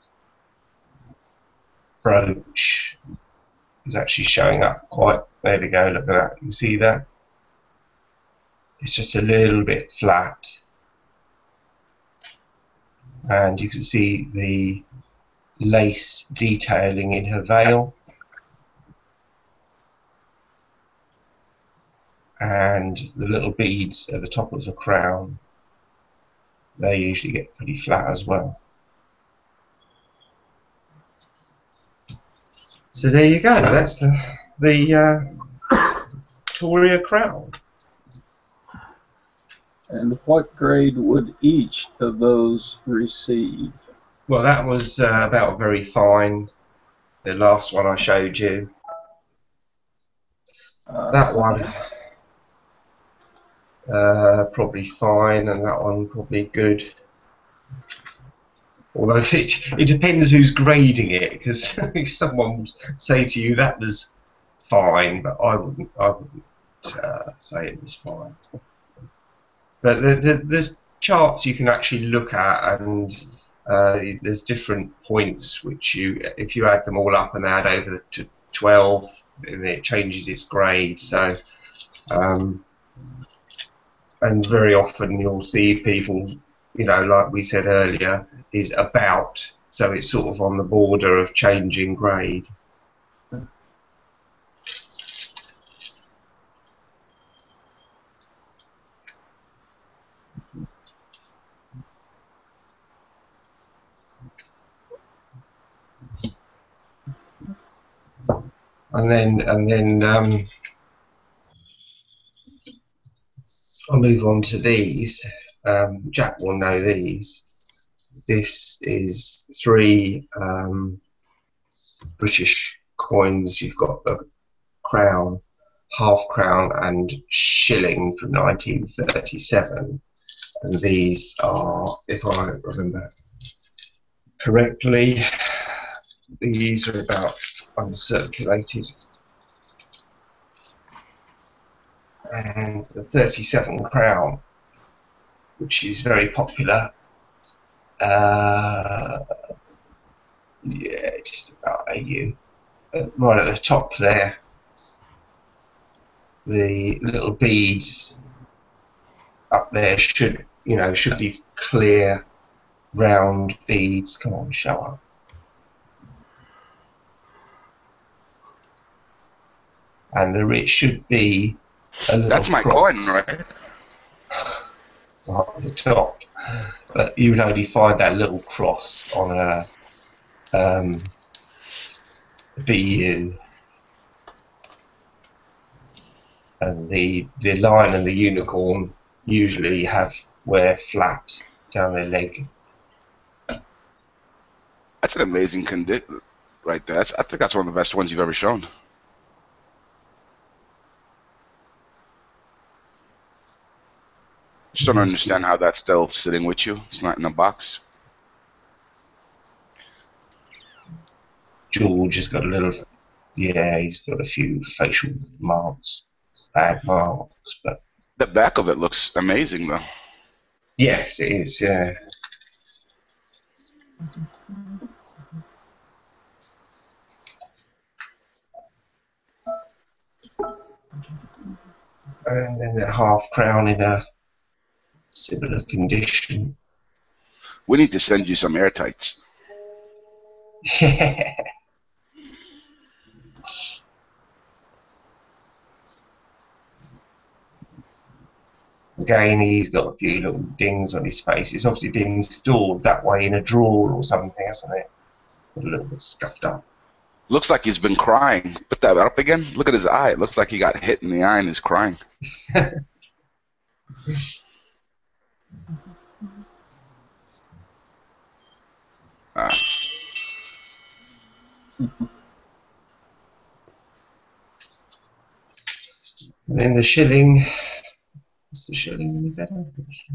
brooch is actually showing up quite. There we go, look at that. You see that? It's just a little bit flat. And you can see the lace detailing in her veil. And the little beads at the top of the crown, they usually get pretty flat as well. So there you go, that's the, the uh, Victoria crown. And what grade would each of those receive? Well, that was uh, about very fine, the last one I showed you. Uh, That one, uh, probably fine, and that one probably good. Although it, it depends who's grading it, because if someone would say to you that was fine, but I wouldn't, I wouldn't uh, say it was fine. But the, the, there's charts you can actually look at, and uh, there's different points which you, if you add them all up and add over to twelve, then it changes its grade. So, um, and very often you'll see people, you know, like we said earlier, is about, so it's sort of on the border of changing grade. And then, and then um, I'll move on to these. Um, Jack will know these. This is three um, British coins. You've got the crown, half crown, and shilling from nineteen thirty-seven. And these are, if I remember correctly, these are about uncirculated. And the thirty-seven crown, which is very popular. Uh, yeah, it's about A U. Uh, right at the top there, the little beads up there should, you know, should be clear, round beads. Come on, show up. And there it should be a little That's my cross coin, right? right at the top. But you would only find that little cross on a um, B U. And the the lion and the unicorn usually have wear flat down their leg. That's an amazing condition right there. That's, I think that's one of the best ones you've ever shown. Just don't understand how that's still sitting with you. It's not in a box. George has got a little, yeah, he's got a few facial marks, bad marks, but The back of it looks amazing, though. yes, it is, yeah. And then a half crown in a similar condition. We need to send you some air tights. Yeah. Again, he's got a few little dings on his face. It's obviously been stored that way in a drawer or something, hasn't it? A little bit scuffed up. Looks like he's been crying. Put that up again. Look at his eye. It looks like he got hit in the eye and is crying. Ah. And then the shilling. Is the shilling any better?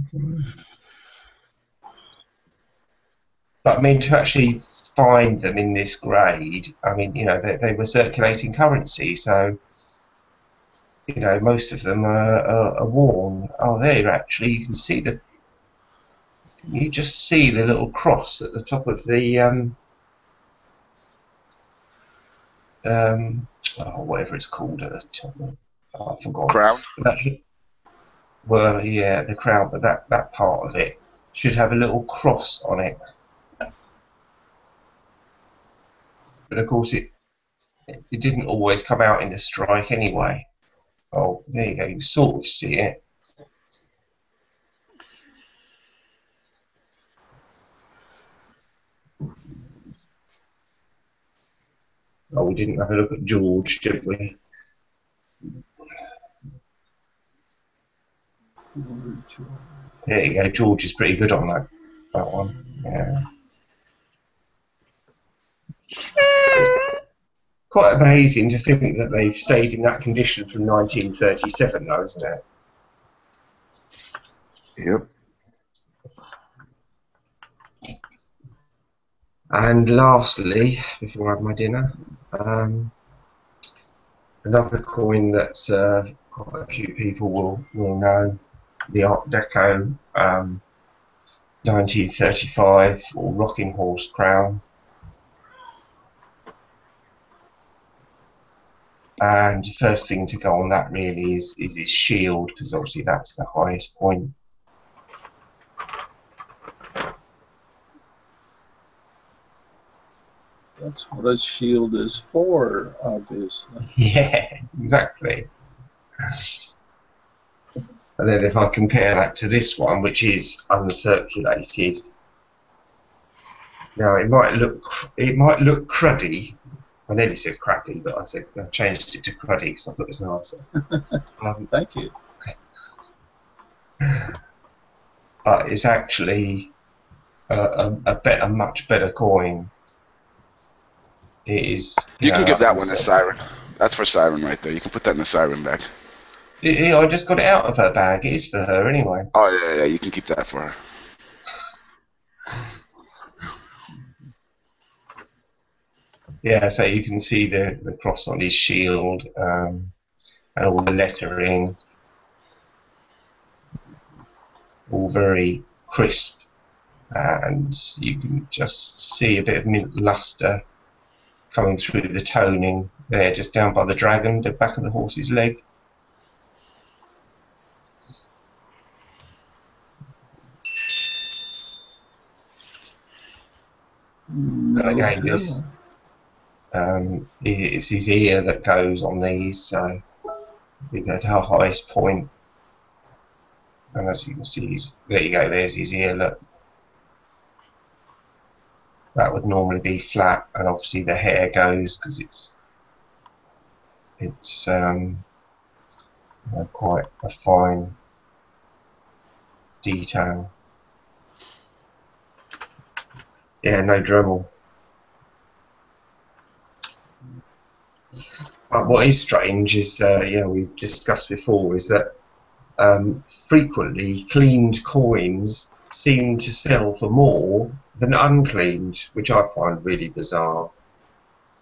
But I mean, to actually find them in this grade, I mean, you know, they, they were circulating currency, so, you know, most of them are, are, are worn. Oh, there, actually, you can see the, you just see the little cross at the top of the, um, um, oh, whatever it's called at the top. Oh, I forgot. Crown? That should, well, yeah, the crown, but that, that part of it should have a little cross on it. But of course, it it didn't always come out in the strike anyway. Oh, there you go. You sort of see it. Oh, we didn't have a look at George, did we? There you go. George is pretty good on that that one. Yeah. Quite amazing to think that they've stayed in that condition from nineteen thirty-seven, though, isn't it? Yep. And lastly, before I have my dinner, um, another coin that uh, quite a few people will, will know, the Art Deco um, nineteen thirty-five or Rocking Horse crown. And the first thing to go on that really is, is his shield, because obviously that's the highest point. That's what a shield is for, obviously. Yeah, exactly. And then if I compare that to this one, which is uncirculated, now it might look it might look cruddy. I nearly said crappy, but I said I changed it to cruddy because I thought it was nicer. Um, Thank you. but it's actually a, a, a better, much better coin. It is. You, You can know, give that like one I a said. siren. That's for siren right there. You can put that in the siren bag. It- it- I just got it out of her bag. It is for her anyway. Oh, yeah, yeah, you can keep that for her. Yeah, so you can see the, the cross on his shield um, and all the lettering. All very crisp. And you can just see a bit of mint luster coming through the toning there, just down by the dragon, the back of the horse's leg. No, And again, this um, it's his ear that goes on these, so we go to our highest point. And as you can see, he's, there you go, there's his ear, look. That would normally be flat, and obviously the hair goes because it's it's um, you know, quite a fine detail. Yeah, no Dremel. But what is strange is, uh, you know, we've discussed before, is that um, frequently cleaned coins seem to sell for more than uncleaned, which I find really bizarre.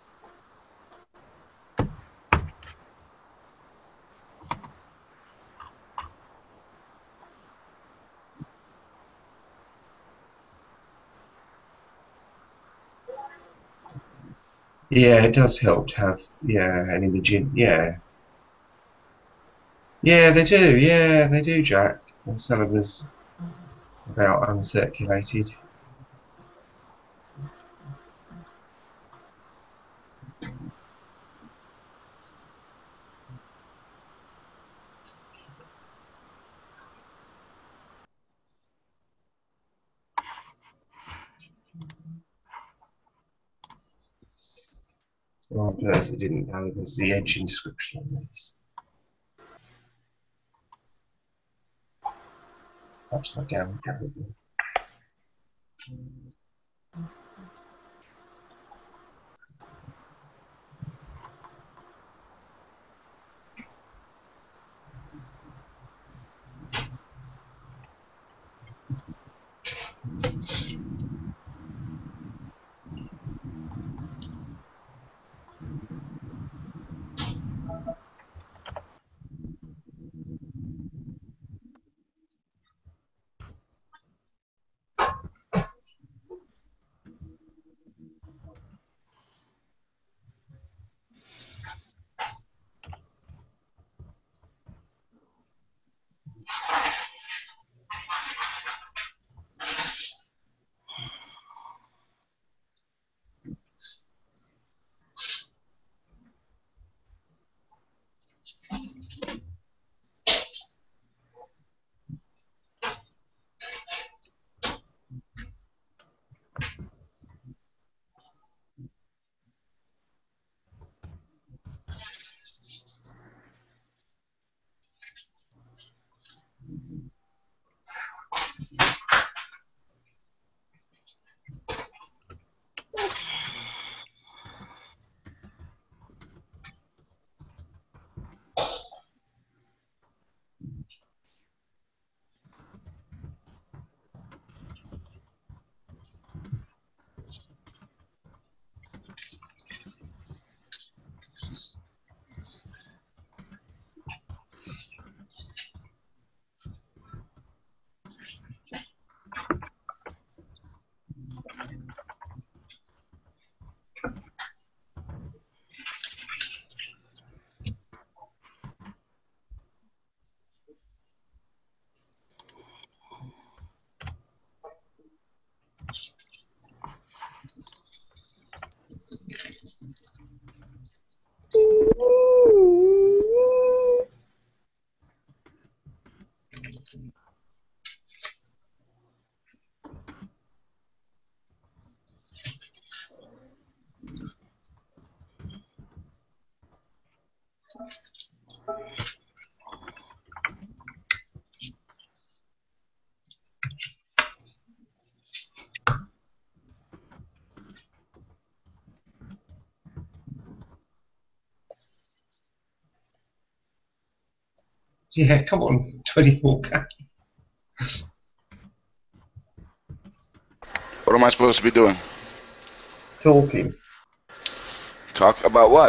Yeah, it does help to have, yeah, an imaging, yeah. Yeah, they do, yeah, they do, Jack. And some of us about uncirculated. Well, for those that didn't know, there's the edge inscription on these. That's my down arrow. Yeah, come on, twenty-four K. What am I supposed to be doing? Talking. Talk about what?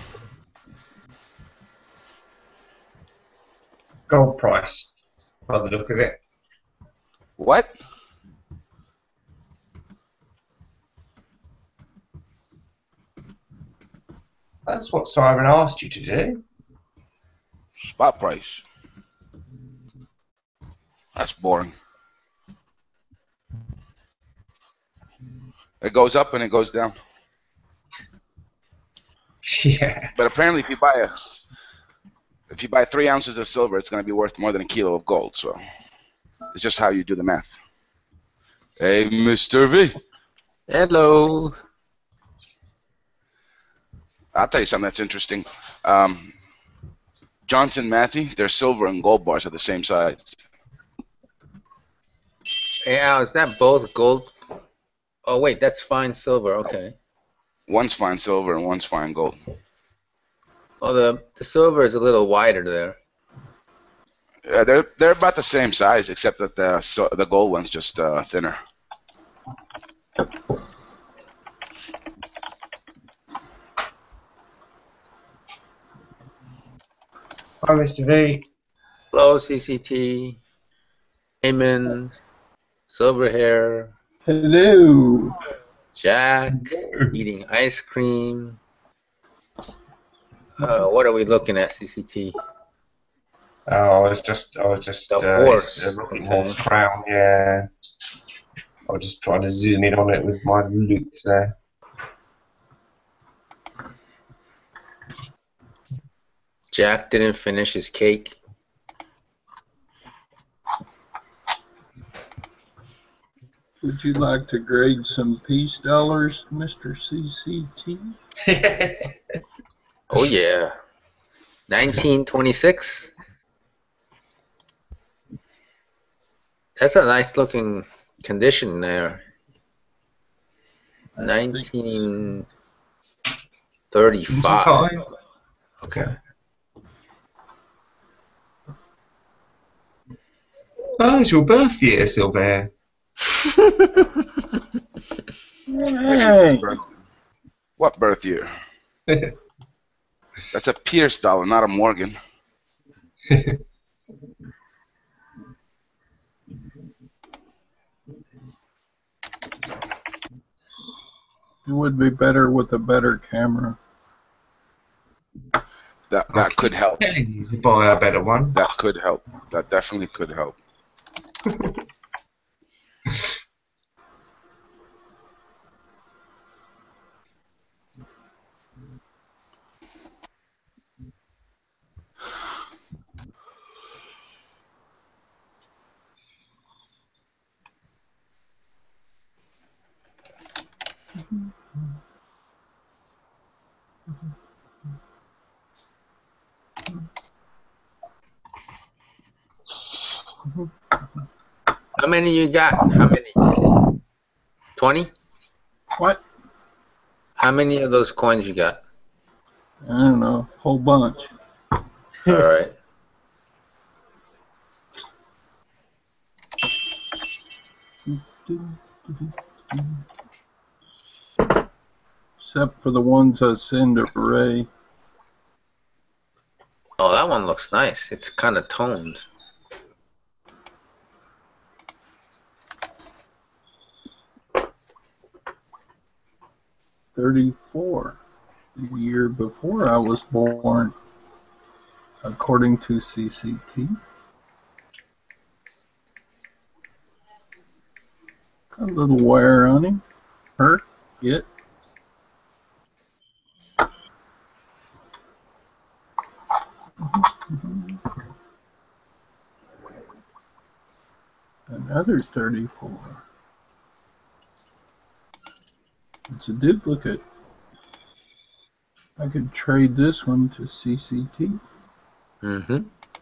Gold price, by the look of it. What? That's what Simon asked you to do. Spot price. That's boring. It goes up and it goes down. Yeah. But apparently, if you buy a, if you buy three ounces of silver, it's going to be worth more than a kilo of gold. So it's just how you do the math. Hey, Mister V. Hello. I'll tell you something that's interesting. Um, Johnson Matthey, their silver and gold bars are the same size. Hey, Al, is that both gold? Oh, wait, that's fine silver. Okay. One's fine silver and one's fine gold. Oh, the the silver is a little wider there. Yeah, they're they're about the same size, except that the so the gold one's just uh, thinner. Hi, Mister V. Hello, C C T. Amen. Silver hair. Hello. Jack eating ice cream. Uh, what are we looking at, C C T? Oh, I was just, I was just, The uh, horse. it's a rocking Okay. horse crown, yeah. I was just trying to zoom in on it with my loop there. Jack didn't finish his cake. Would you like to grade some peace dollars, Mister C C T? Oh yeah. nineteen twenty-six. That's a nice looking condition there. nineteen thirty-five. Okay. Oh, it's your birth year, Sylvain. Hey. What birth year? That's a Pierce dollar, not a Morgan. It would be better with a better camera. That that could help. I'm telling you to buy a better one. That could help. That definitely could help. How many you got? How many? twenty? What? How many of those coins you got? I don't know, a whole bunch. Alright. Except for the ones I send to Ray. Oh, that one looks nice. It's kind of toned. thirty-four. The year before I was born, according to C C T. A little wear on him. Hurt? Get? Another thirty-four. It's a duplicate. I could trade this one to C C T. Mm-hmm.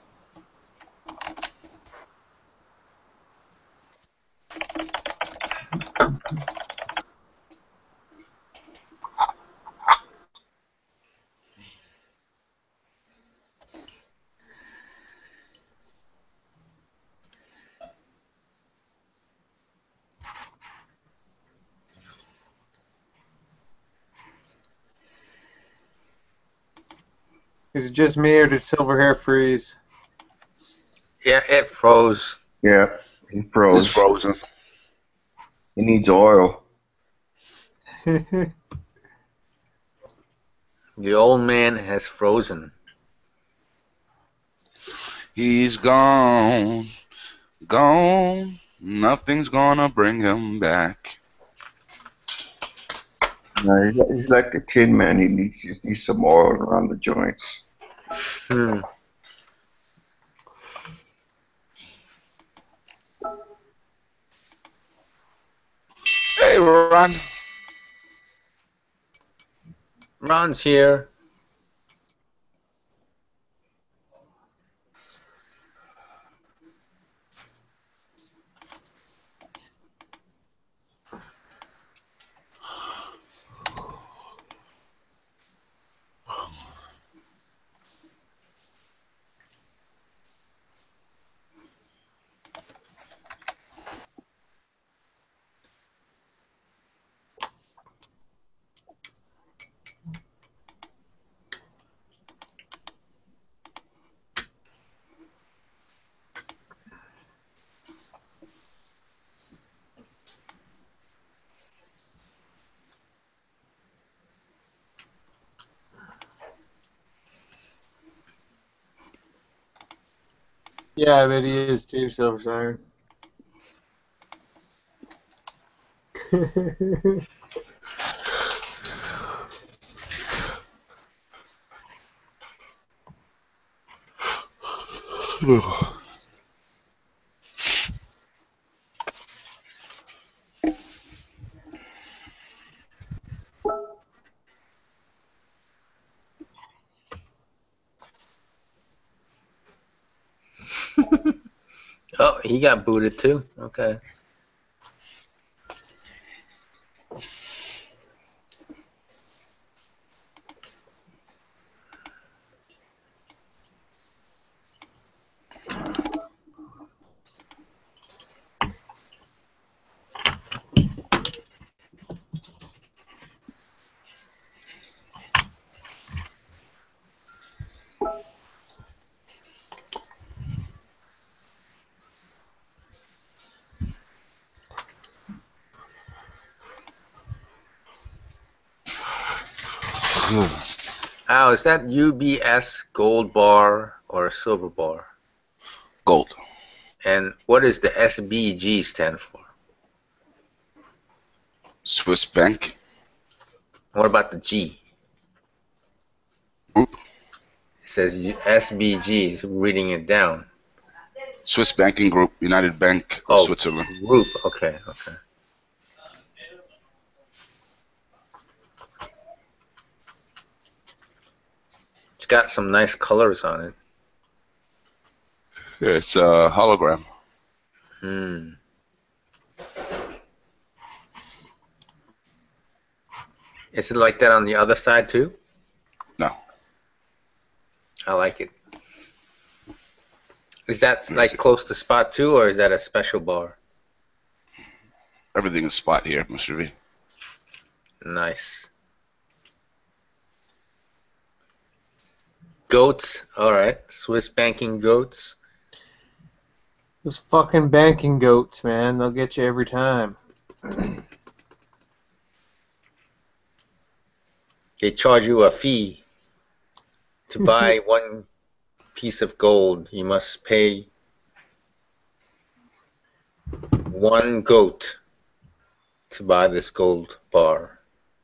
Is it just me or did silver hair freeze? Yeah, it froze. Yeah, he froze. It's frozen. He needs oil. The old man has frozen. He's gone, gone. Nothing's gonna bring him back. No, he's, he's like a tin man. He needs, just needs some oil around the joints. Hmm. Hey, Ron. Ron's here. Yeah, but he is too, Silver Siren. Oh, he got booted too. Okay. Al, is that U B S gold bar or silver bar? Gold. And what does the S B G stand for? Swiss Bank. What about the G? Group. It says S B G, reading it down. Swiss Banking Group, United Bank of Oh, Switzerland. Group, okay, okay. It's got some nice colors on it. Yeah, it's a hologram. Hmm. Is it like that on the other side too? No. I like it. Is that like close to spot two, or is that a special bar? Everything is spot here, Mister V. Nice. Goats, alright. Swiss banking goats. Those fucking banking goats, man. They'll get you every time. They charge you a fee. To buy one piece of gold, you must pay one goat to buy this gold bar.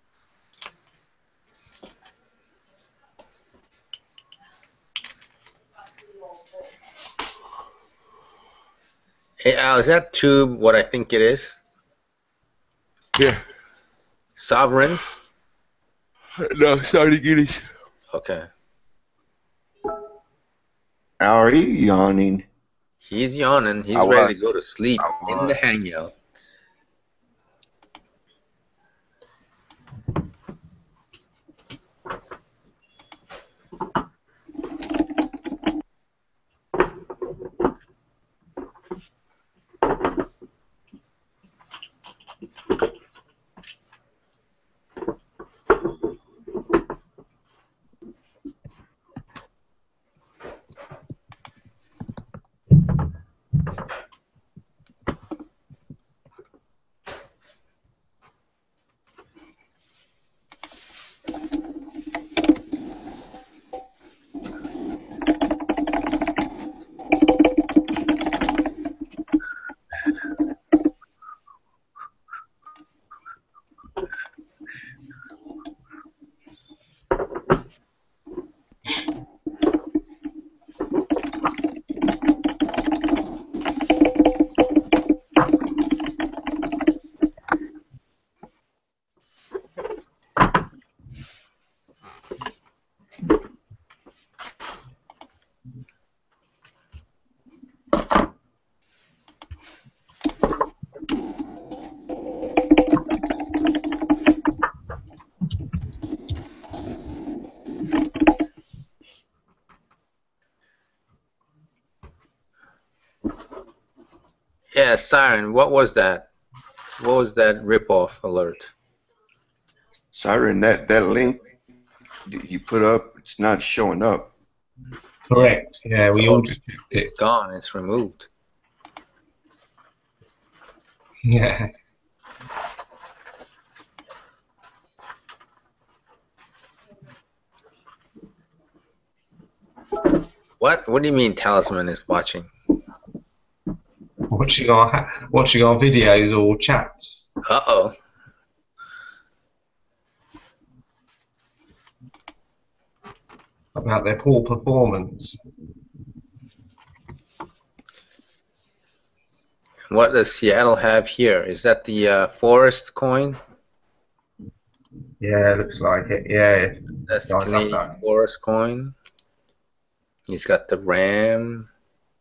Hey Al, is that tube what I think it is? Yeah. Sovereigns? No, sorry, guineas. Okay. Are you yawning? He's yawning. He's I ready was. to go to sleep I in the was. hangout. Yeah, Siren, what was that? What was that rip-off alert? Siren, that, that link that you put up, it's not showing up. Correct. Yeah, we So, all just checked it. It's gone. It's removed. Yeah. What? What do you mean Talisman is watching? watching our watching our videos or chats. Uh oh. About their poor performance. What does Seattle have here? Is that the uh, forest coin? Yeah, looks like it. Yeah. That's the I love Canadian that. forest coin. He's got the ram,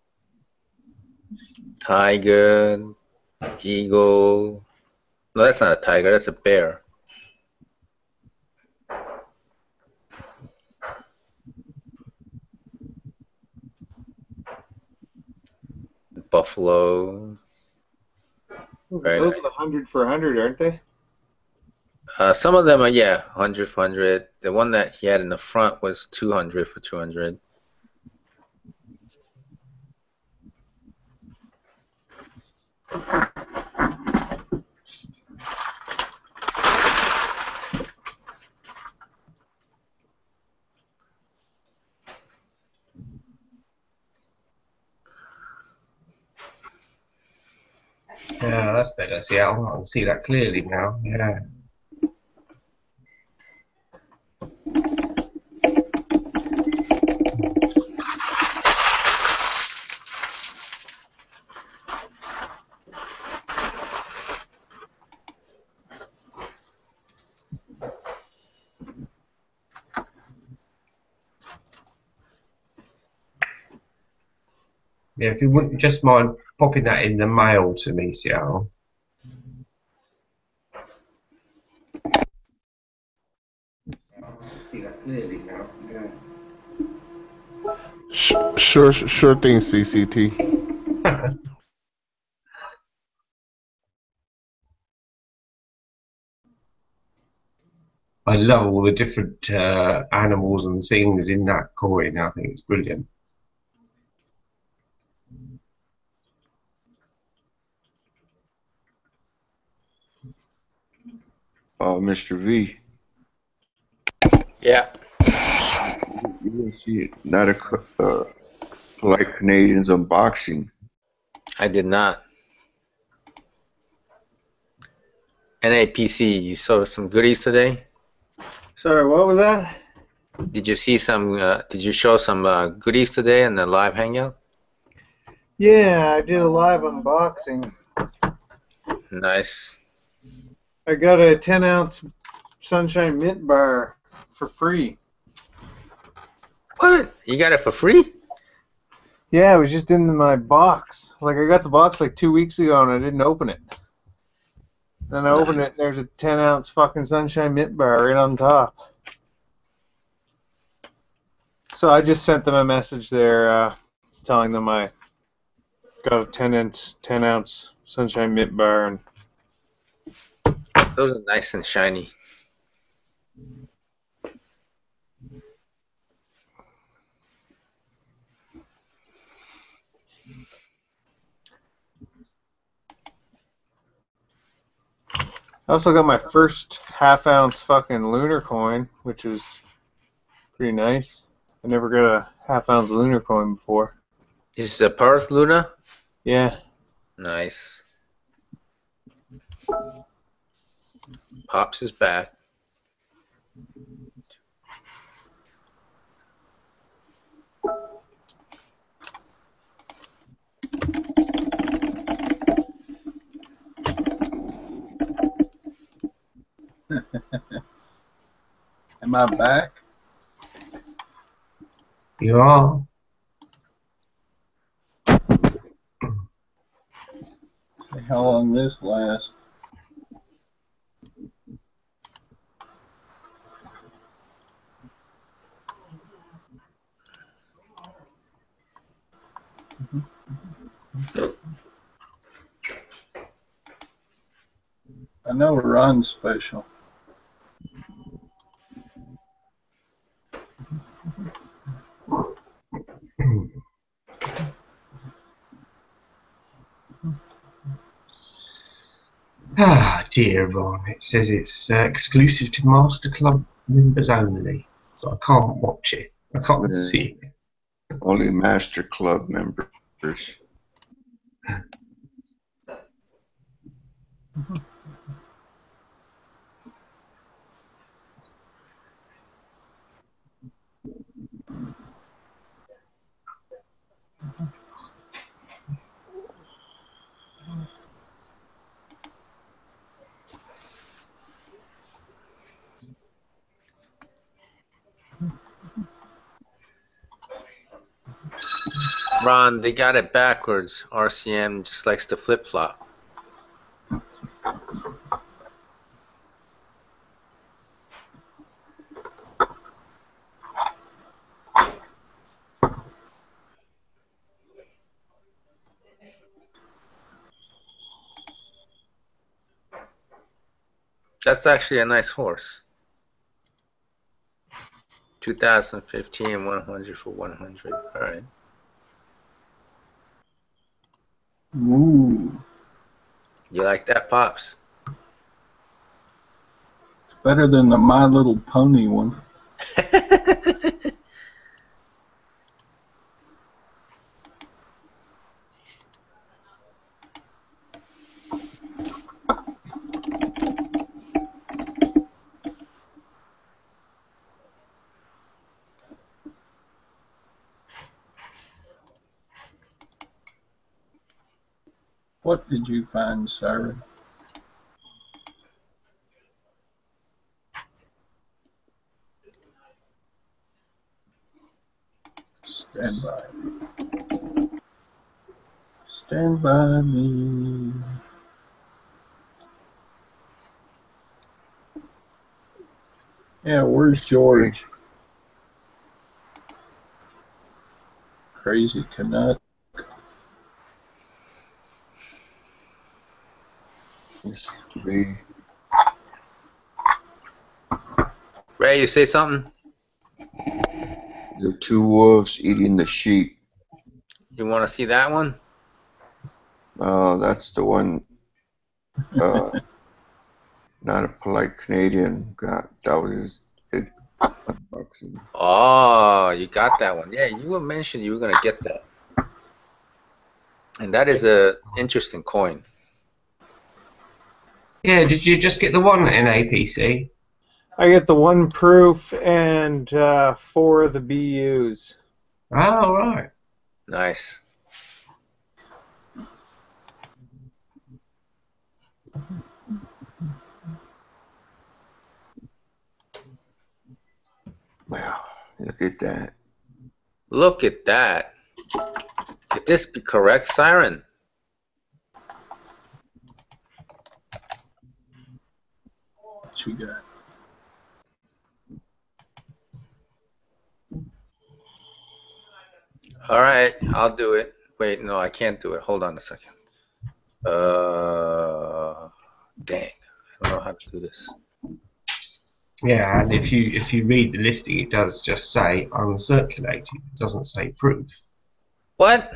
tiger, eagle. No, that's not a tiger. That's a bear. Buffalo. Very Those nice. are the hundred for hundred, aren't they? Uh, some of them are, yeah, one hundred for one hundred. The one that he had in the front was two hundred for two hundred. Yeah, that's better. See, I can see that clearly now. Yeah. Yeah, if you wouldn't just mind popping that in the mail to me, Seattle. See that clearly now. Yeah. Sure, sure thing, C C T. I love all the different uh, animals and things in that coin. I think it's brilliant. Uh, Mister V. Yeah. You will see it. Not a co- uh, Polite Canadians unboxing. I did not. N A P C, you saw some goodies today? Sorry, what was that? Did you see some, uh, did you show some uh, goodies today in the live hangout? Yeah, I did a live unboxing. Nice. I got a ten ounce Sunshine Mint bar for free. What? You got it for free? Yeah, it was just in my box. Like, I got the box like two weeks ago and I didn't open it. Then I opened it and there's a ten ounce fucking Sunshine Mint bar right on top. So I just sent them a message there uh, telling them I got a ten ounce, ten ounce Sunshine Mint bar. And Those are nice and shiny. I also got my first half ounce fucking lunar coin, which is pretty nice. I never got a half ounce lunar coin before. Is it Perth Luna? Yeah. Nice. Pops is back. Am I back? You are. See how long this lasts. I know Ron's special. Ah, dear Ron. It says it's uh, exclusive to Master Club members only, so I can't watch it. I can't Yeah. see it. Only Master Club members. Ron, they got it backwards. R C M just likes to flip-flop. That's actually a nice horse. two thousand fifteen, one hundred for one hundred. All right. Ooh. You like that, Pops? It's better than the My Little Pony one. What did you find, Siren? Stand by. Stand by me. Yeah, where's George? Crazy Canuck. Three. Ray, you say something? The two wolves eating the sheep. You want to see that one? Uh, that's the one. Uh, not a polite Canadian. God, that was his hit unboxing. Oh, you got that one. Yeah, you were mentioned you were going to get that. And that is a interesting coin. Yeah, did you just get the one N A P C? I get the one proof and uh, four of the B Us. Oh, right. Nice. Wow, look at that. Look at that. Could this be correct, Siren? What you got? All right, I'll do it. Wait, no, I can't do it. Hold on a second. Uh, dang, I don't know how to do this. Yeah, and if you if you read the listing, it does just say uncirculated. It doesn't say proof. What?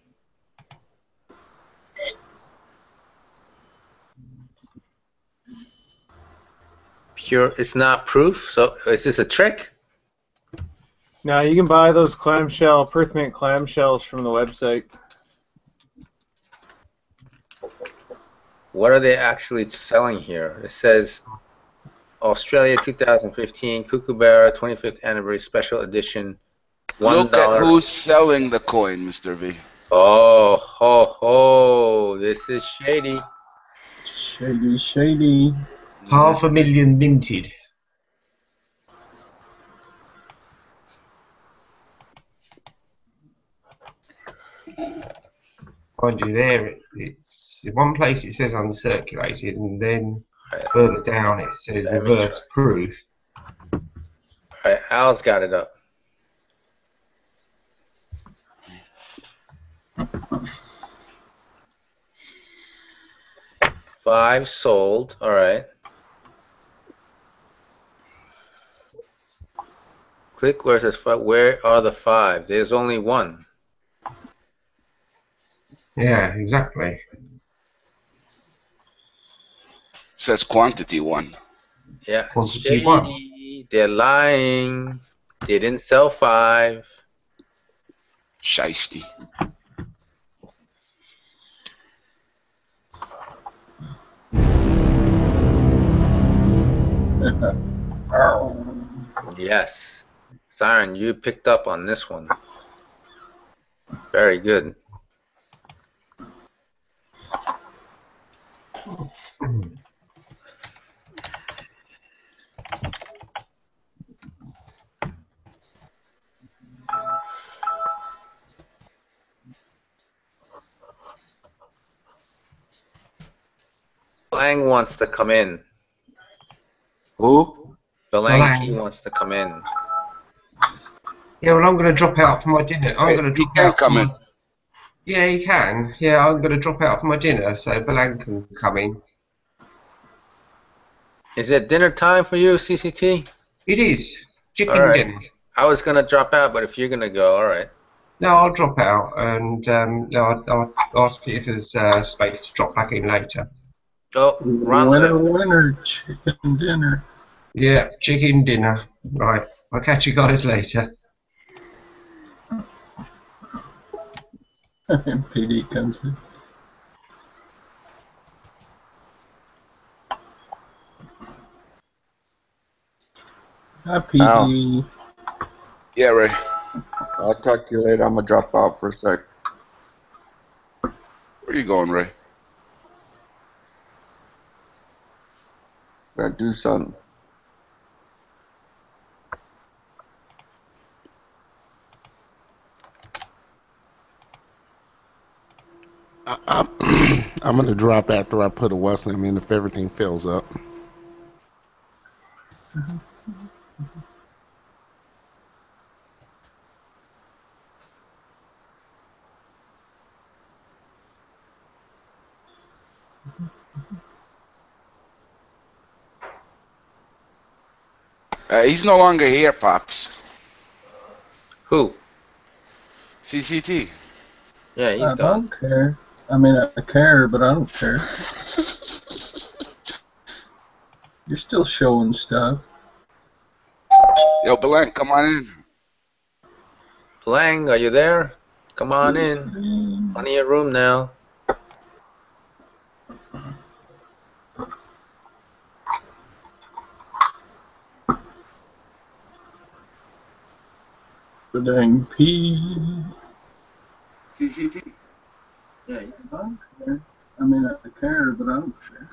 Pure, it's not proof? So is this a trick? Now you can buy those clamshell, Perth Mint clamshells from the website. What are they actually selling here? It says Australia two thousand fifteen KOOKABURRA twenty-fifth Anniversary Special Edition. one Look dollar. at who's selling the coin, Mister V. Oh, ho, ho. This is shady. Shady, shady. Half a million minted. Mind you, there it, it's in one place it says uncirculated, and then further down it says Let me reverse proof. All right, Al's got it up. Five sold. All right. Click where it says five. Where are the five? There's only one. Yeah, exactly. Says quantity one. Yeah, Quantity shady. one. They're lying. They didn't sell five. Shiesty. Yes. Siren, you picked up on this one. Very good. Lang wants to come in. Who? Belangi wants to come in. Yeah, well, I'm going to drop out for my dinner. I'm going to drop he can out. come for in. my... Yeah, he can. Yeah, I'm going to drop out for my dinner, so Belang can come in. Is it dinner time for you, C C T? It is. Chicken All right. dinner. I was going to drop out, but if you're going to go, all right. No, I'll drop out, and um, no, I'll, I'll ask if there's uh, space to drop back in later. Oh, Ron Winner, left. winner, chicken dinner. Yeah, chicken dinner. Right. I'll catch you guys later. P D comes in. Hi, P D. Al. Yeah, Ray. I'll talk to you later. I'm gonna drop out for a sec. Where are you going, Ray? Gotta do something. I, I'm, I'm gonna drop after I put a Wesleyan in if everything fills up. Uh, he's no longer here, Pops. Who? C C T. Yeah, he's I gone. don't care. I mean, I care, but I don't care. You're still showing stuff. Yo, Belang, come on in. Belang, are you there? Come on in. Plenty of room now. The dang P. C C T. Yeah, I don't care. I mean, I care, but I don't care.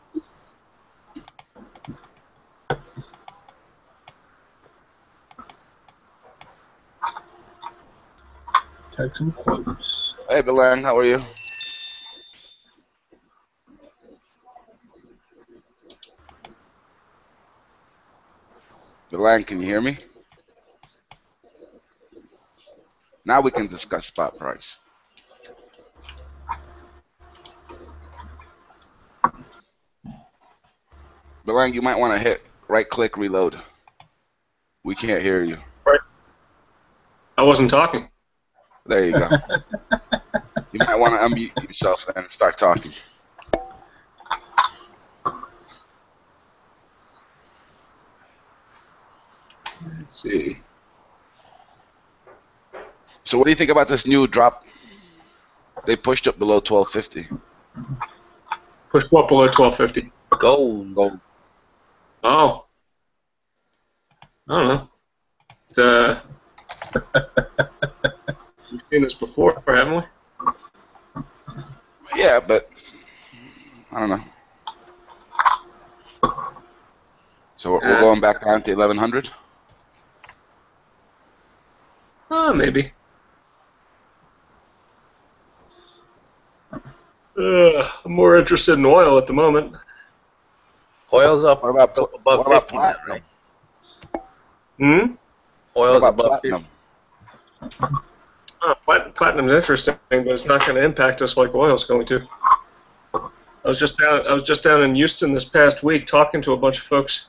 Take some quotes. Hey, Belang, how are you? Belang, can you hear me? Now we can discuss spot price. Belang, you might want to hit right-click reload. We can't hear you. Right. I wasn't talking. There you go. You might want to unmute yourself and start talking. Let's see. So what do you think about this new drop? They pushed up below twelve fifty. Pushed what below twelve fifty? Gold. Gold. Oh. I don't know. The, we've seen this before, haven't we? Yeah, but I don't know. So we're, we're going back down to eleven hundred? Oh, maybe. Uh, I'm more interested in oil at the moment. Oil's up. What about, above what about fifty now, platinum? right? Hmm? Oil's What about above platinum? fifty. Oh, plat- platinum's interesting, but it's not going to impact us like oil's going to. I was just down. I was just down in Houston this past week talking to a bunch of folks.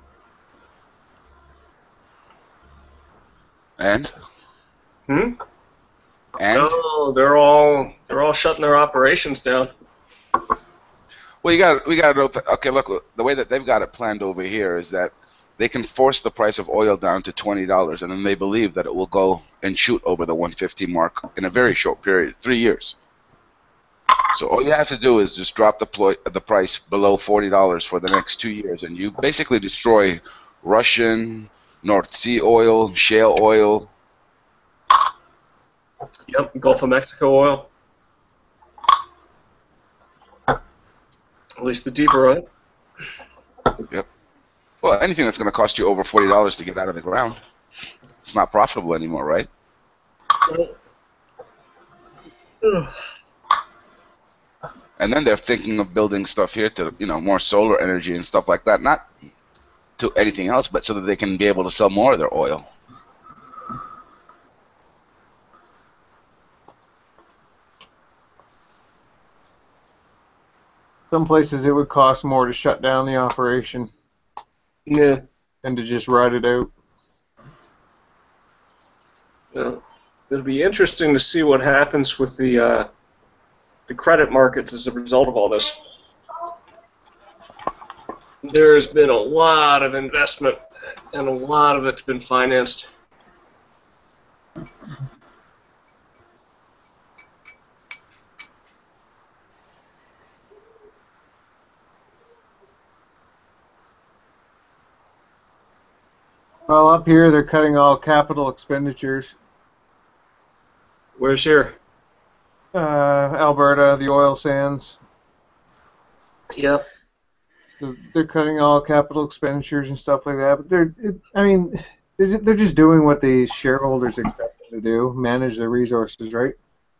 And? Hmm? And? No, they're all they're all shutting their operations down. Well, you got we got to know. Th- okay, look, the way that they've got it planned over here is that they can force the price of oil down to twenty dollars, and then they believe that it will go and shoot over the one fifty mark in a very short period, three years. So all you have to do is just drop the ploy, the price below forty dollars for the next two years, and you basically destroy Russian, North Sea oil, shale oil. Yep, Gulf of Mexico oil. At least the deeper end. Yep. Well, anything that's going to cost you over forty dollars to get out of the ground, it's not profitable anymore, right? And then they're thinking of building stuff here to, you know, more solar energy and stuff like that. Not to anything else, but so that they can be able to sell more of their oil. Some places it would cost more to shut down the operation. Yeah. Than to just ride it out. Well, it'll be interesting to see what happens with the uh, the credit markets as a result of all this. There's been a lot of investment, and a lot of it's been financed. Well, up here they're cutting all capital expenditures. Where's here? Uh, Alberta, the oil sands. Yep. So they're cutting all capital expenditures and stuff like that. But they're, it, I mean, they're just, they're just doing what the shareholders expect them to do, manage their resources, right?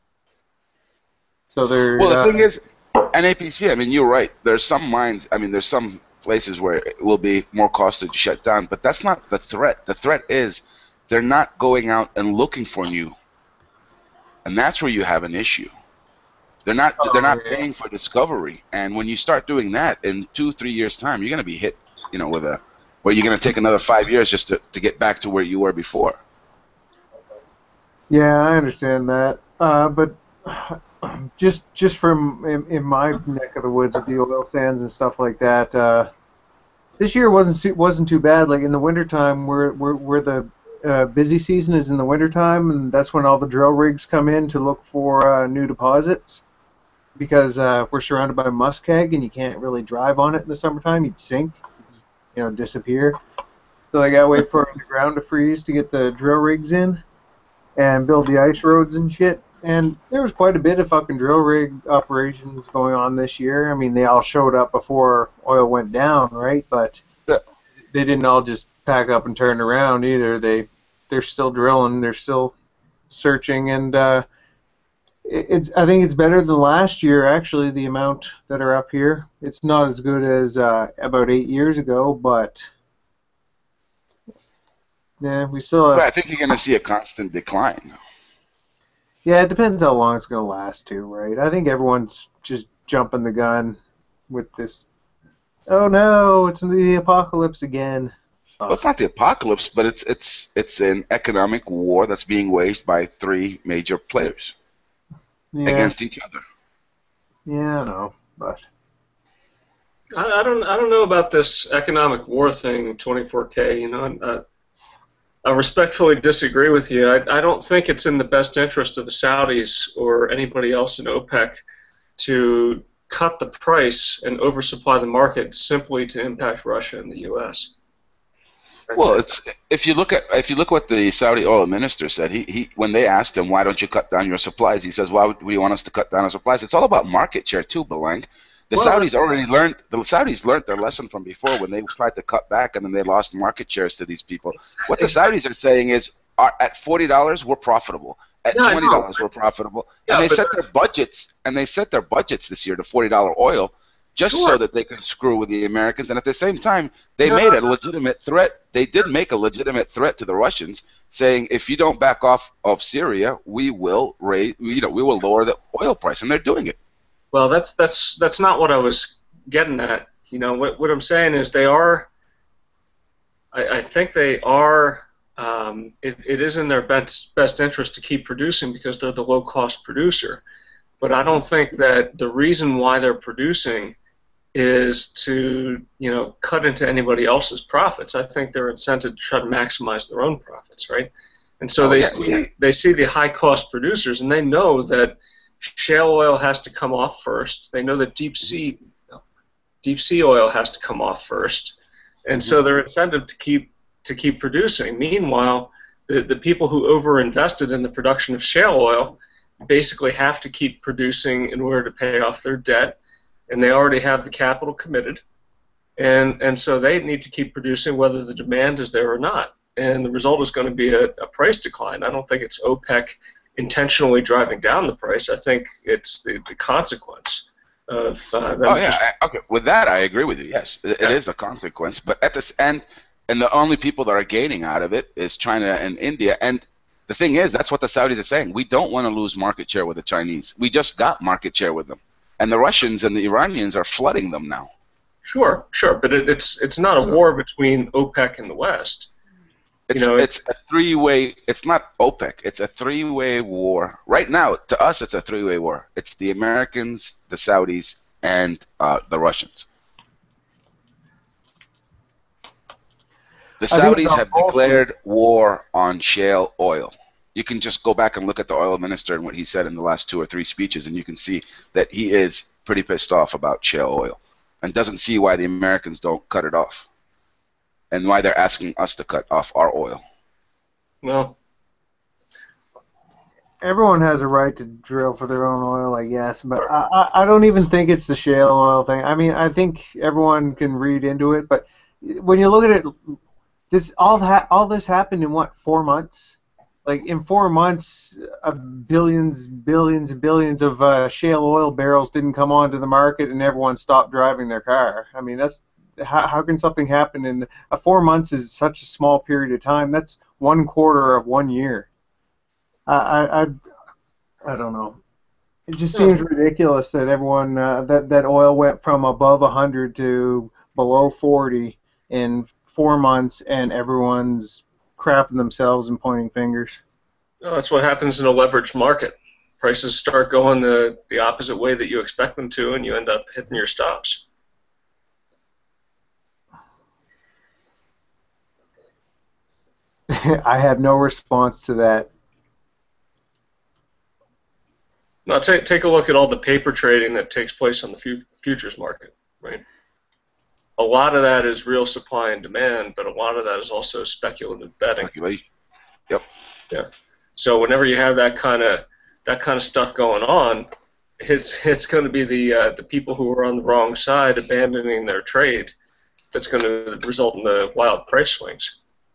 So they're. Well, the uh, thing is, N A P C. I mean, you're right. There's some mines. I mean, there's some places where it will be more costly to shut down, but that's not the threat. The threat is they're not going out and looking for new, and that's where you have an issue. They're not Oh, they're not yeah. paying for discovery, and when you start doing that in two three years time, you're going to be hit, you know, with a where you're going to take another five years just to to get back to where you were before. Yeah, I understand that, uh, but just just from in, in my neck of the woods with the oil sands and stuff like that, uh, this year wasn't su- wasn't too bad. Like in the wintertime, where where where the uh, busy season is in the wintertime, and that's when all the drill rigs come in to look for uh, new deposits, because uh, we're surrounded by muskeg and you can't really drive on it in the summertime. You'd sink, you know, disappear. So they gotta wait for the ground to freeze to get the drill rigs in and build the ice roads and shit. And there was quite a bit of fucking drill rig operations going on this year. I mean, they all showed up before oil went down, right? But Yeah. they didn't all just pack up and turn around either. They they're still drilling, they're still searching, and uh, it, it's I think it's better than last year actually. The amount that are up here, it's not as good as uh, about eight years ago, but yeah, we still have. But I think you're going to see a constant decline. Yeah, it depends how long it's going to last, too, right? I think everyone's just jumping the gun with this. Oh no, it's the apocalypse again. Well, it's not the apocalypse, but it's it's it's an economic war that's being waged by three major players Yeah, against each other. yeah, I know, but I, I don't I don't know about this economic war thing, twenty-four K. You know, uh, I respectfully disagree with you. I, I don't think it's in the best interest of the Saudis or anybody else in OPEC to cut the price and oversupply the market simply to impact Russia and the U S. Well, it's if you look at if you look what the Saudi oil minister said, he, he when they asked him why don't you cut down your supplies, he says, why would we want us to cut down our supplies? It's all about market share too, Belang. The Well, Saudis already learned the Saudis learned their lesson from before when they tried to cut back and then they lost market shares to these people. What the Saudis are saying is, are, at forty dollars we're profitable. At Yeah, I twenty dollars know. we're profitable. Yeah, and they but- set their budgets and they set their budgets this year to forty dollar oil just Sure. so that they could screw with the Americans. And at the same time, they No, made a no. legitimate threat. They did make a legitimate threat to the Russians, saying if you don't back off of Syria, we will raise, you know, we will lower the oil price, and they're doing it. Well, that's that's that's not what I was getting at. You know, what what I'm saying is they are. I, I think they are. Um, it, it is in their best best interest to keep producing because they're the low cost producer. But I don't think that the reason why they're producing is to, you know, cut into anybody else's profits. I think they're incented to try to maximize their own profits, right? And so Oh, they yeah, see yeah. they see the high cost producers, and they know that shale oil has to come off first. They know that deep sea deep sea oil has to come off first, and so they're incented to keep to keep producing. Meanwhile, the the people who overinvested in the production of shale oil basically have to keep producing in order to pay off their debt, and they already have the capital committed, and and so they need to keep producing whether the demand is there or not. And the result is going to be a, a price decline. I don't think it's OPEC intentionally driving down the price. I think it's the, the consequence of uh, them Oh yeah, just. I, okay. With that, I agree with you. Yes, it, it is the consequence. But at this end, and the only people that are gaining out of it is China and India. And the thing is, that's what the Saudis are saying. We don't want to lose market share with the Chinese. We just got market share with them, and the Russians and the Iranians are flooding them now. Sure, sure, but it, it's it's not a war between OPEC and the West. It's, You know, it's a three-way. It's not OPEC. It's a three-way war. Right now, to us, it's a three-way war. It's the Americans, the Saudis, and uh, the Russians. The I think it's Saudis have all declared war on shale oil. You can just go back and look at the oil minister and what he said in the last two or three speeches, and you can see that he is pretty pissed off about shale oil and doesn't see why the Americans don't cut it off and why they're asking us to cut off our oil. Well, Everyone has a right to drill for their own oil, I guess, but I, I I don't even think it's the shale oil thing. I mean, I think everyone can read into it, but when you look at it, this all ha all this happened in what, four months? Like in four months, uh, billions, billions, and billions of uh, shale oil barrels didn't come onto the market, and everyone stopped driving their car. I mean, that's how, how can something happen in uh, four months is such a small period of time. That's one quarter of one year. I I I, I don't know. It just seems ridiculous that everyone uh, that that oil went from above a hundred to below forty in four months, and everyone's crapping themselves and pointing fingers. no, that's what happens in a leveraged market. Prices start going the, the opposite way that you expect them to, and you end up hitting your stops. I have no response to that. Now, take take a look at all the paper trading that takes place on the fu futures market, right? A lot of that is real supply and demand, but a lot of that is also speculative betting. Speculation. Yep. Yeah. So whenever you have that kind of that kind of stuff going on, it's it's going to be the uh, the people who are on the wrong side abandoning their trade that's going to result in the wild price swings.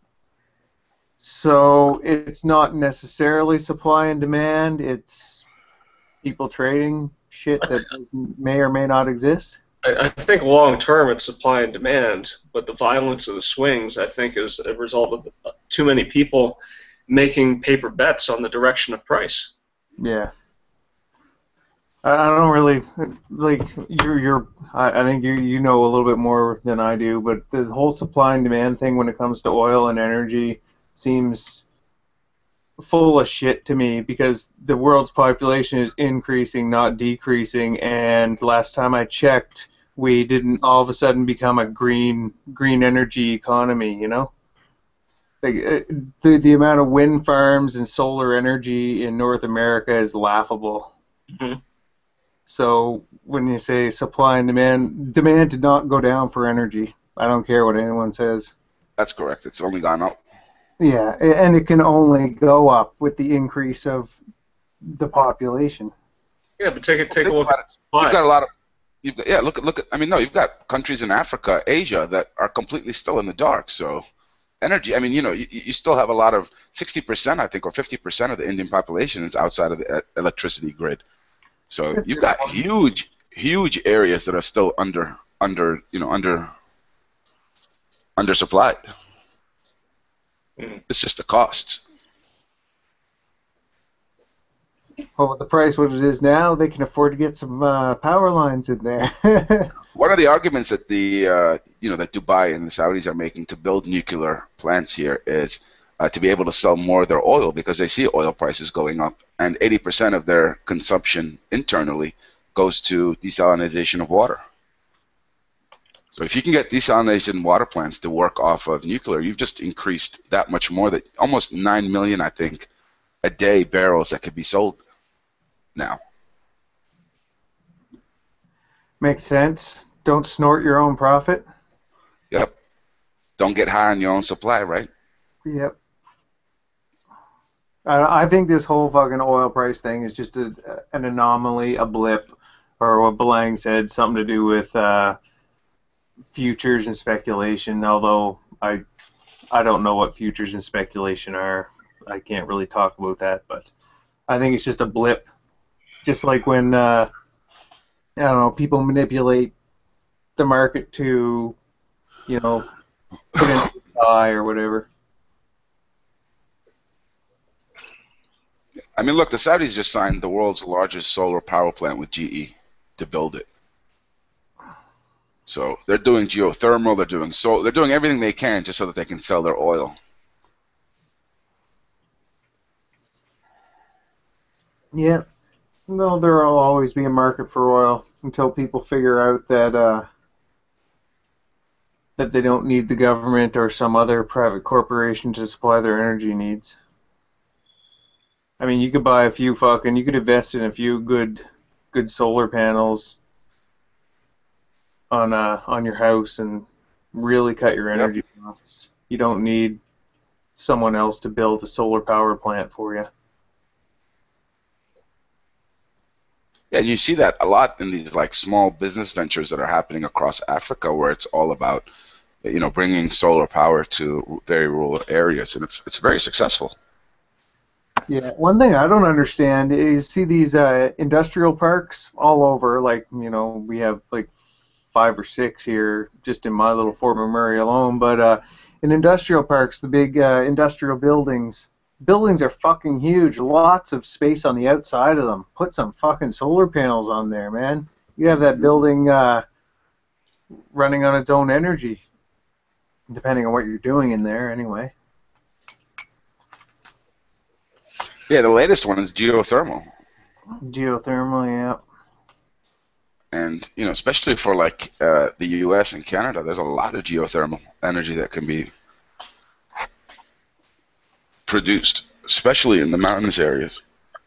So it's not necessarily supply and demand, it's people trading shit that doesn't- may or may not exist? I, I think long term it's supply and demand, but the violence of the swings, I think, is a result of the, too many people making paper bets on the direction of price. Yeah. I I don't really like you're. You're. I I think you you know a little bit more than I do, but the whole supply and demand thing when it comes to oil and energy seems full of shit to me, because the world's population is increasing, not decreasing, and last time I checked, we didn't all of a sudden become a green green energy economy. You know. Like, uh, the the amount of wind farms and solar energy in North America is laughable. Mm-hmm. So when you say supply and demand, demand did not go down for energy. I don't care what anyone says. That's correct. It's only gone up. Yeah, a- and it can only go up with the increase of the population. Yeah, but take it. Take a Think look about at it. supply. You've got a lot of. You've got, yeah, look at look at. I mean, no, you've got countries in Africa, Asia that are completely still in the dark. So, energy. I mean, you know, you, you still have a lot of sixty percent, I think, or fifty percent of the Indian population is outside of the uh, electricity grid. So you've got huge, huge areas that are still under, under, you know, under, undersupplied. Mm. It's just the costs. Well, with the price what it is now, they can afford to get some uh, power lines in there. One of the arguments that the, uh, you know, that Dubai and the Saudis are making to build nuclear plants here is uh, to be able to sell more of their oil, because they see oil prices going up, and eighty percent of their consumption internally goes to desalination of water. So if you can get desalination water plants to work off of nuclear, you've just increased that much more, that almost nine million, I think, a day barrels that could be sold now. Makes sense. Don't snort your own profit. Yep. Don't get high on your own supply, right? Yep. I, I think this whole fucking oil price thing is just a, an anomaly, a blip, or what Belang said, something to do with uh, futures and speculation. Although I, I don't know what futures and speculation are. I can't really talk about that, but I think it's just a blip. Just like when uh, I don't know, people manipulate the market to, you know, put in a buy or whatever. I mean, look, the Saudis just signed the world's largest solar power plant with G E to build it. So they're doing geothermal, they're doing so, they're doing everything they can just so that they can sell their oil. Yeah. No, there will always be a market for oil until people figure out that uh, that they don't need the government or some other private corporation to supply their energy needs. I mean, you could buy a few fucking, you could invest in a few good, good solar panels on uh on your house and really cut your energy yep. costs. You don't need someone else to build a solar power plant for you. Yeah, and you see that a lot in these like small business ventures that are happening across Africa, where it's all about, you know, bringing solar power to very rural areas, and it's it's very successful. Yeah, one thing I don't understand is see these uh, industrial parks all over. Like, you know, we have like five or six here just in my little Fort McMurray alone. But uh, in industrial parks, the big uh, industrial buildings, buildings are fucking huge. Lots of space on the outside of them. Put some fucking solar panels on there, man. You have that building uh, running on its own energy, depending on what you're doing in there, anyway. Yeah, the latest one is geothermal. Geothermal, yeah. And, you know, especially for, like, uh, the U S and Canada, there's a lot of geothermal energy that can be produced, especially in the mountainous areas.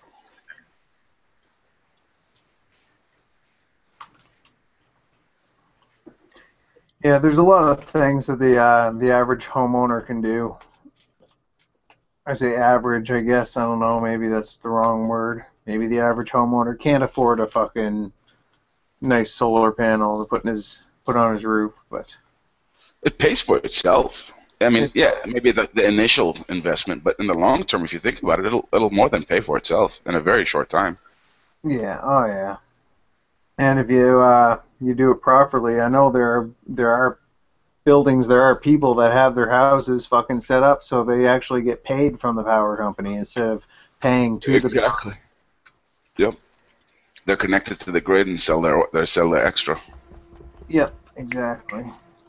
Yeah, there's a lot of things that the uh, the average homeowner can do. I say average, I guess. I don't know. Maybe that's the wrong word. Maybe the average homeowner can't afford a fucking nice solar panel to put in his put on his roof, but it pays for itself. I mean, yeah, maybe the, the initial investment, but in the long term, if you think about it, it'll it'll more than pay for itself in a very short time. Yeah. Oh yeah. And if you uh, you do it properly, I know there are there are. buildings, there are people that have their houses fucking set up so they actually get paid from the power company instead of paying to exactly. the Exactly. Yep. They're connected to the grid and sell their they sell their extra. Yep, exactly.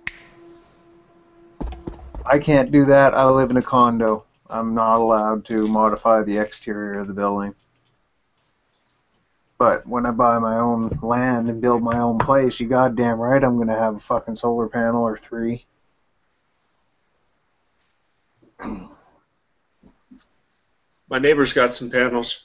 I can't do that. I live in a condo. I'm not allowed to modify the exterior of the building. But when I buy my own land and build my own place, you goddamn right I'm going to have a fucking solar panel or three. My neighbor's got some panels.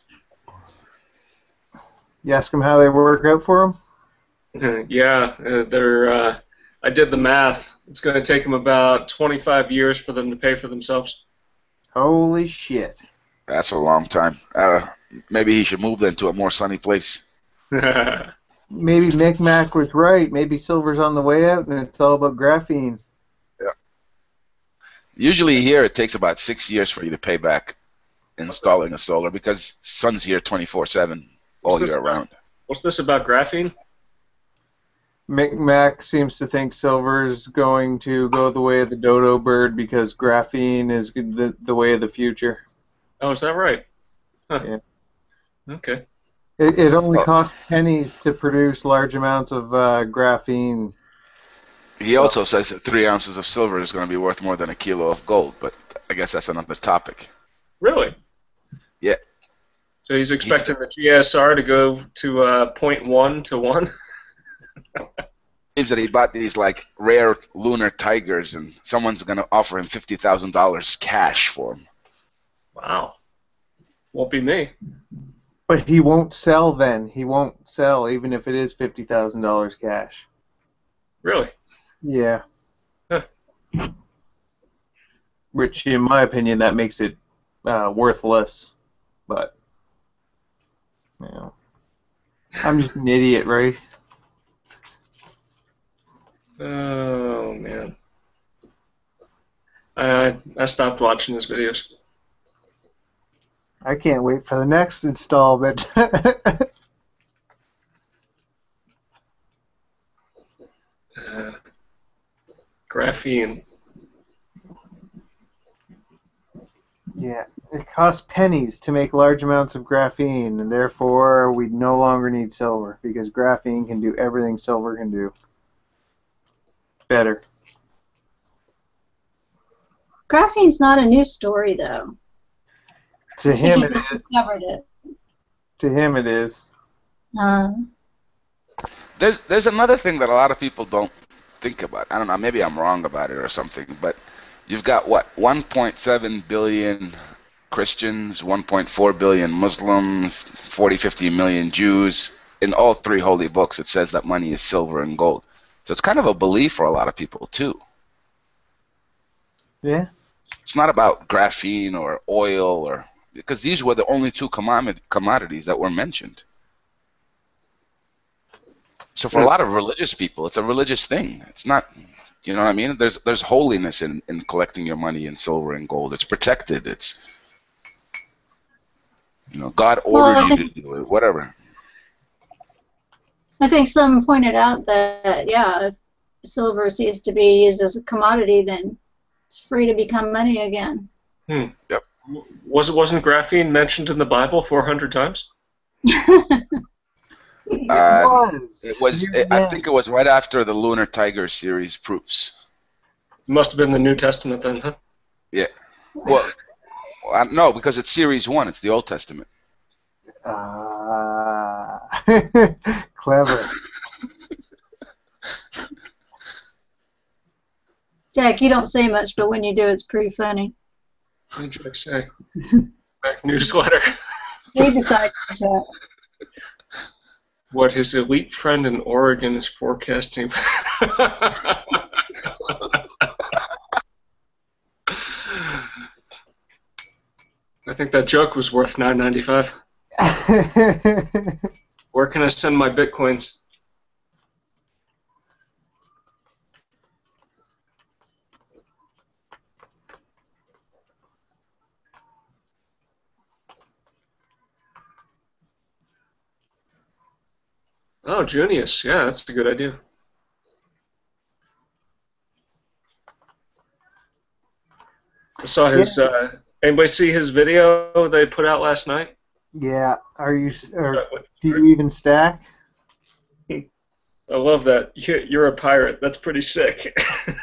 You ask them how they work out for them? Yeah, uh, they're. Uh, I did the math. It's going to take them about twenty-five years for them to pay for themselves. Holy shit. That's a long time. Uh, maybe he should move then to a more sunny place. Maybe Mick Mac was right. Maybe silver's on the way out and it's all about graphene. Yeah. Usually here it takes about six years for you to pay back installing a solar because sun's here twenty-four seven all year round. What's this about graphene? Mick Mac seems to think silver's going to go the way of the dodo bird because graphene is the, the way of the future. Oh, is that right? Huh. Yeah. Okay. It, it only oh. costs pennies to produce large amounts of uh, graphene. He also says that three ounces of silver is going to be worth more than a kilo of gold, but I guess that's another topic. Really? Yeah. So he's expecting the G S R to go to uh, zero point one to one? Seems that he bought these like rare lunar tigers, and someone's going to offer him fifty thousand dollars cash for them. Wow. Won't be me. But he won't sell then. He won't sell even if it is fifty thousand dollars cash. Really? Yeah. Huh. Which, in my opinion, that makes it uh, worthless. But, you know, I'm just an idiot, right? Oh, man. I, I stopped watching his videos. I can't wait for the next installment. uh, graphene. Yeah, it costs pennies to make large amounts of graphene, and therefore we no longer need silver, because graphene can do everything silver can do. Better. Graphene's not a new story, though. To I think him, he it just is. discovered it. To him, it is. Uh, There's there's another thing that a lot of people don't think about. I don't know, maybe I'm wrong about it or something, but you've got what, one point seven billion Christians, one point four billion Muslims, forty, fifty million Jews. In all three holy books, it says that money is silver and gold. So it's kind of a belief for a lot of people too. Yeah. It's not about graphene or oil, or because these were the only two commodity, commodities that were mentioned. So for a lot of religious people, it's a religious thing. It's not, you know what I mean? There's there's holiness in, in collecting your money in silver and gold. It's protected. It's, you know, God ordered Well, I you think- to do it, whatever. I think someone pointed out that, yeah, if silver ceases to be used as a commodity, then it's free to become money again. Hmm. Yep. Was it wasn't graphene mentioned in the Bible four hundred times? It Uh, was. It was. It, I think it was right after the Lunar Tiger series proofs. Must have been the New Testament then, huh? Yeah. Well, I, no, because it's series one. It's the Old Testament. Ah, clever. Jack, you don't say much, but when you do, it's pretty funny. What did I say? Back newsletter. Read the side chat. What his elite friend in Oregon is forecasting. I think that joke was worth nine ninety-five. Where can I send my bitcoins? Oh, Junius. Yeah, that's a good idea. I saw his. Yeah. Uh, anybody see his video they put out last night? Yeah. Are you? Or Uh, what- do you even stack? I love that. You- You're a pirate. That's pretty sick.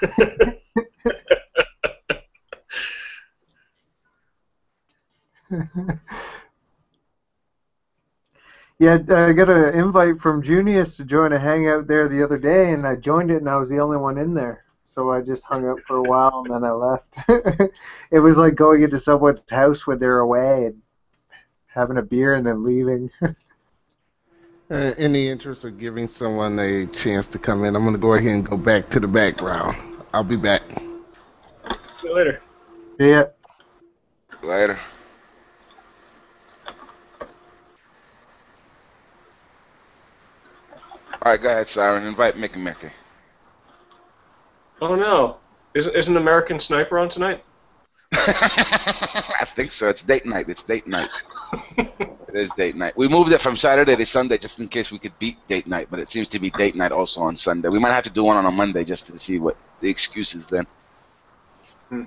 Yeah, I got an invite from Junius to join a hangout there the other day, and I joined it, and I was the only one in there. So I just hung out for a while, and then I left. It was like going into someone's house when they're away and having a beer and then leaving. Uh, in the interest of giving someone a chance to come in, I'm going to go ahead and go back to the background. I'll be back. See you later. Yeah. Later. All right, go ahead, Siren. Invite Mickey Mickey. Oh no! Isn't isn't American Sniper on tonight? I think so. It's date night. It's date night. It is date night. We moved it from Saturday to Sunday just in case we could beat date night, but it seems to be date night also on Sunday. We might have to do one on a Monday just to see what the excuse is then. Hmm.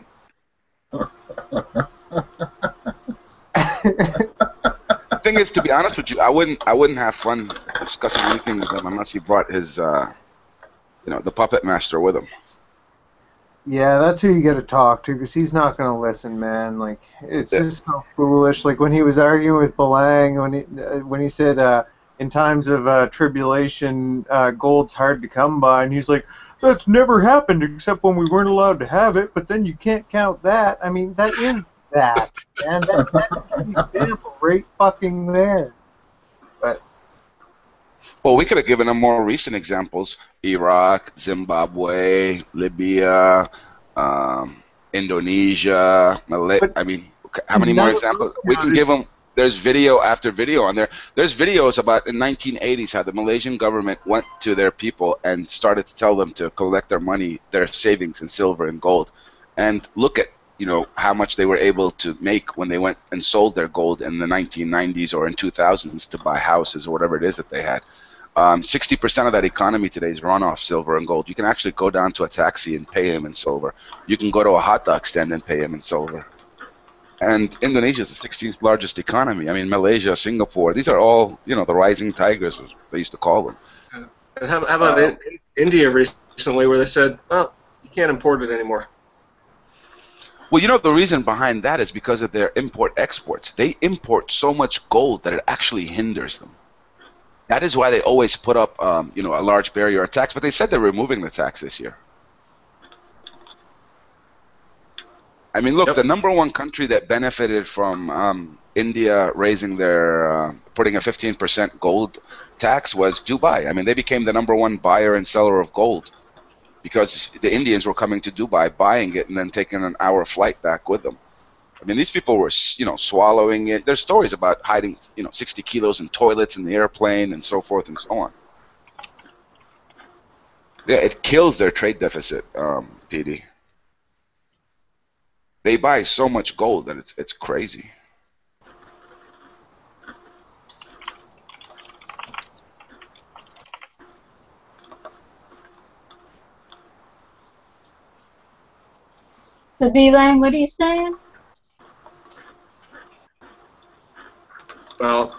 The thing is, to be honest with you, I wouldn't I wouldn't have fun discussing anything with him unless he brought his, uh, you know, the puppet master with him. Yeah, that's who you got to talk to, because he's not going to listen, man. Like, it's Yeah. just so foolish. Like when he was arguing with Belang, when he uh, when he said, uh, in times of uh, tribulation, uh, gold's hard to come by, and he's like, that's never happened except when we weren't allowed to have it. But then you can't count that. I mean, that is that, and that, that's the example right fucking there. Well, we could have given them more recent examples: Iraq, Zimbabwe, Libya, um, Indonesia, Malay. But I mean, how many more none of examples? those We can countries- give them. There's video after video on there. There's videos about in nineteen eighties how the Malaysian government went to their people and started to tell them to collect their money, their savings in silver and gold, and look at you know how much they were able to make when they went and sold their gold in the nineteen nineties or in two thousands to buy houses or whatever it is that they had. Um, sixty percent of that economy today is run off silver and gold. You can actually go down to a taxi and pay him in silver. You can go to a hot dog stand and pay him in silver. And Indonesia is the sixteenth largest economy. I mean, Malaysia, Singapore, these are all, you know, the rising tigers, as they used to call them. And how, how about Uh, in, in India recently, where they said, "Well, you can't import it anymore." Well, you know, the reason behind that is because of their import-exports. They import so much gold that it actually hinders them. That is why they always put up, um, you know, a large barrier or tax. But they said they're removing the tax this year. I mean, look, Yep. the number one country that benefited from um, India raising their, uh, putting a fifteen percent gold tax was Dubai. I mean, they became the number one buyer and seller of gold because the Indians were coming to Dubai, buying it, and then taking an hour flight back with them. I mean, these people were, you know, swallowing it. There's stories about hiding, you know, sixty kilos in toilets in the airplane and so forth and so on. Yeah, it kills their trade deficit, um, P D. They buy so much gold that it's it's crazy. So, B-Lang, what are you saying? Well,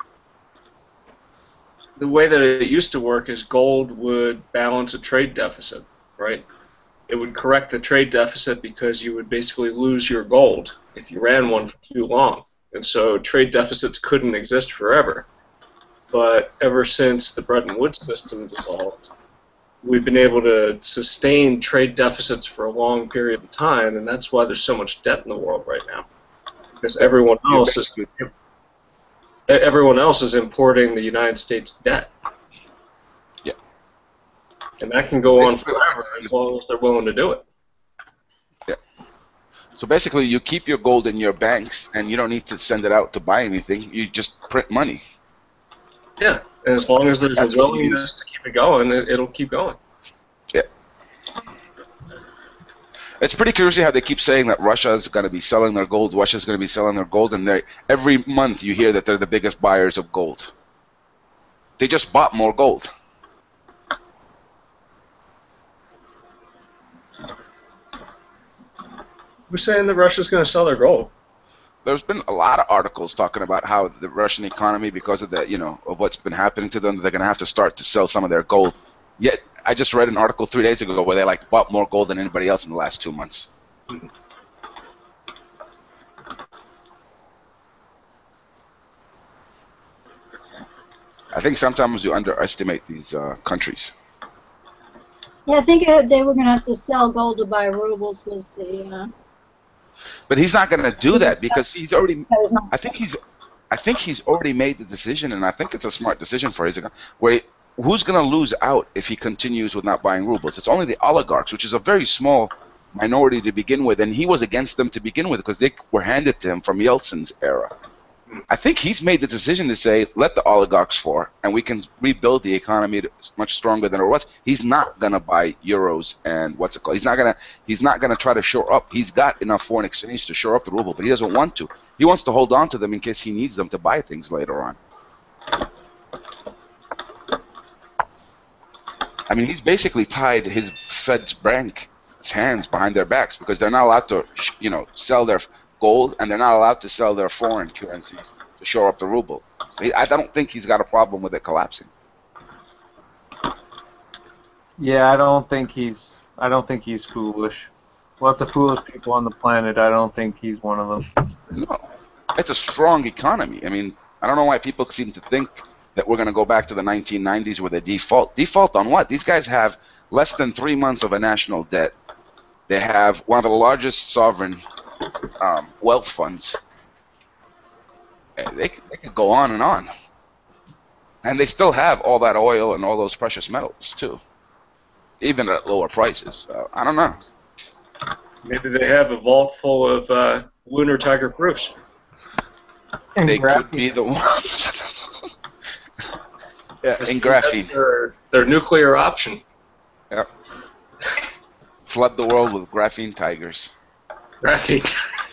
the way that it used to work is gold would balance a trade deficit, right? It would correct the trade deficit because you would basically lose your gold if you ran one for too long. And so trade deficits couldn't exist forever. But ever since the Bretton Woods system dissolved, we've been able to sustain trade deficits for a long period of time, and that's why there's so much debt in the world right now. Because everyone else is everyone else is importing the United States debt. Yeah. And that can go on forever as long as they're willing to do it. Yeah. So basically, you keep your gold in your banks, and you don't need to send it out to buy anything. You just print money. Yeah, and as long as there's That's a what you willingness to keep it going, it, it'll keep going. Yeah. It's pretty crazy how they keep saying that Russia's going to be selling their gold, Russia's going to be selling their gold, and they every month you hear that they're the biggest buyers of gold. They just bought more gold. Who's saying that Russia's going to sell their gold? There's been a lot of articles talking about how the Russian economy, because of the, you know, of what's been happening to them, they're going to have to start to sell some of their gold. Yet, I just read an article three days ago where they like bought more gold than anybody else in the last two months. I think sometimes you underestimate these uh, countries. Yeah, I think uh, they were going to have to sell gold to buy rubles was the... Uh, But he's not going to do that because he's already. that was not, I think he's. I think he's already made the decision, and I think it's a smart decision for his. Where he, who's going to lose out if he continues with not buying rubles? It's only the oligarchs, which is a very small minority to begin with, and he was against them to begin with because they were handed to him from Yeltsin's era. I think he's made the decision to say, let the oligarchs for, and we can rebuild the economy much stronger than it was. He's not gonna buy euros and what's it called? He's not gonna. He's not gonna try to shore up. He's got enough foreign exchange to shore up the ruble, but he doesn't want to. He wants to hold on to them in case he needs them to buy things later on. I mean, he's basically tied his Fed's bank's hands behind their backs because they're not allowed to, you know, sell their gold, and they're not allowed to sell their foreign currencies to shore up the ruble. So he, I don't think he's got a problem with it collapsing. Yeah, I don't think he's. I don't think he's foolish. Lots of foolish people on the planet. I don't think he's one of them. No, it's a strong economy. I mean, I don't know why people seem to think that we're going to go back to the nineteen nineties where they default. Default on what? These guys have less than three months of a national debt. They have one of the largest sovereign um, wealth funds. They, they could go on and on. And they still have all that oil and all those precious metals, too. Even at lower prices. So, I don't know. Maybe they have a vault full of uh, lunar tiger proofs. And they graphene. could be the ones. Yeah, That's and graphene. Their, their nuclear option. Yep. Flood the world with graphene tigers. Graphene.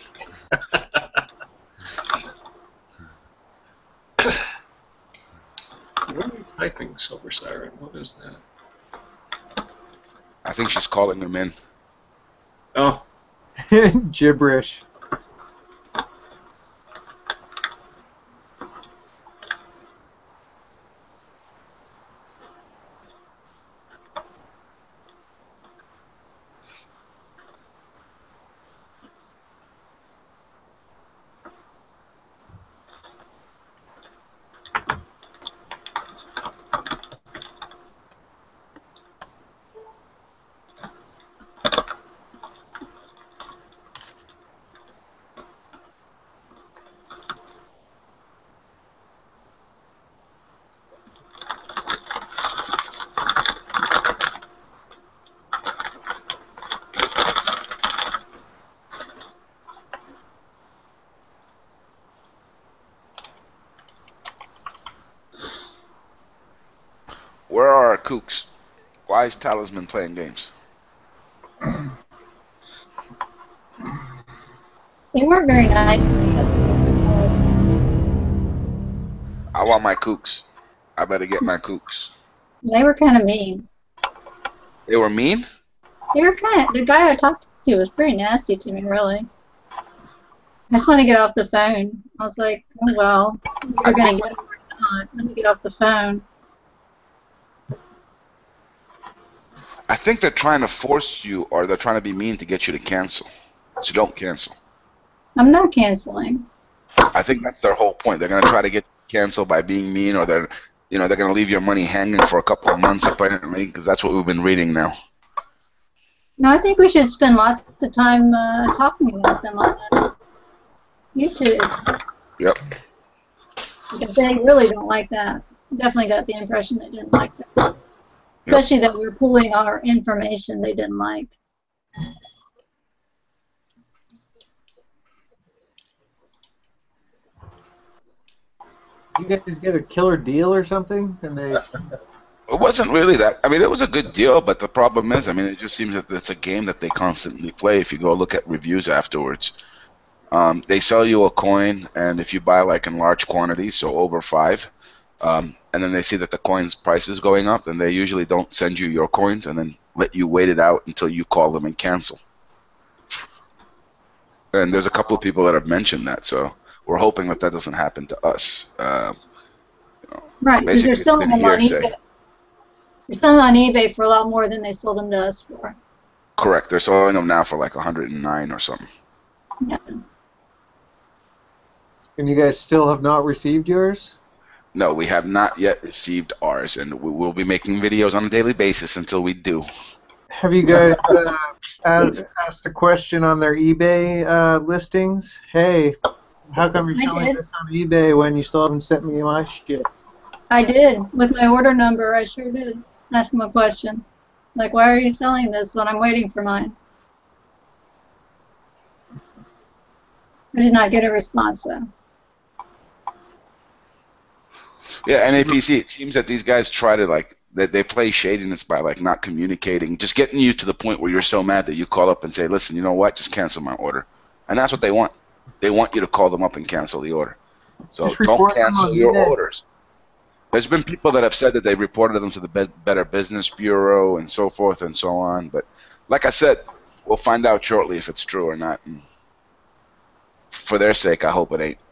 What are you typing, Silver Siren? What is that? I think she's calling them in. Oh. Gibberish. Where are our kooks? Why is Talisman playing games? They weren't very nice to me yesterday. I want my kooks. I better get my kooks. They were kind of mean. They were mean? They were kind of, the guy I talked to was pretty nasty to me, really. I just want to get off the phone. I was like, oh, well, you're going to get it or not. Let me get off the phone. I think they're trying to force you, or they're trying to be mean to get you to cancel. So don't cancel. I'm not canceling. I think that's their whole point. They're going to try to get you canceled by being mean, or they're, you know, they're going to leave your money hanging for a couple of months, apparently, because that's what we've been reading now. No, I think we should spend lots of time uh, talking about them on uh, YouTube. Yep. Because they really don't like that. Definitely got the impression they didn't like that. Especially that we're pulling our information they didn't like. You guys get a killer deal or something? And they. It wasn't really that. I mean, it was a good deal, but the problem is, I mean, it just seems that it's a game that they constantly play. If you go look at reviews afterwards, um, they sell you a coin, and if you buy like in large quantities, so over five, um, and then they see that the coin's price is going up, then they usually don't send you your coins and then let you wait it out until you call them and cancel. And there's a couple of people that have mentioned that, so we're hoping that that doesn't happen to us. Uh, you know, Right, because they're basically, it's selling been them on hearsay. eBay. They're selling on eBay for a lot more than they sold them to us for. Correct. They're selling them now for like one hundred nine or something. Yeah. And you guys still have not received yours? No, we have not yet received ours, and we will be making videos on a daily basis until we do. Have you guys uh, asked, asked a question on their eBay uh, listings? Hey, how come you're I selling did. this on eBay when you still haven't sent me my shit? I did. With my order number, I sure did. Ask them a question. Like, why are you selling this when I'm waiting for mine? I did not get a response, though. Yeah, N A P C, it seems that these guys try to, like, that they play shadiness by, like, not communicating, just getting you to the point where you're so mad that you call up and say, listen, you know what, just cancel my order. And that's what they want. They want you to call them up and cancel the order. So Just don't report them cancel on your eBay. orders. There's been people that have said that they've reported them to the Be- Better Business Bureau and so forth and so on. But like I said, we'll find out shortly if it's true or not. And for their sake, I hope it ain't.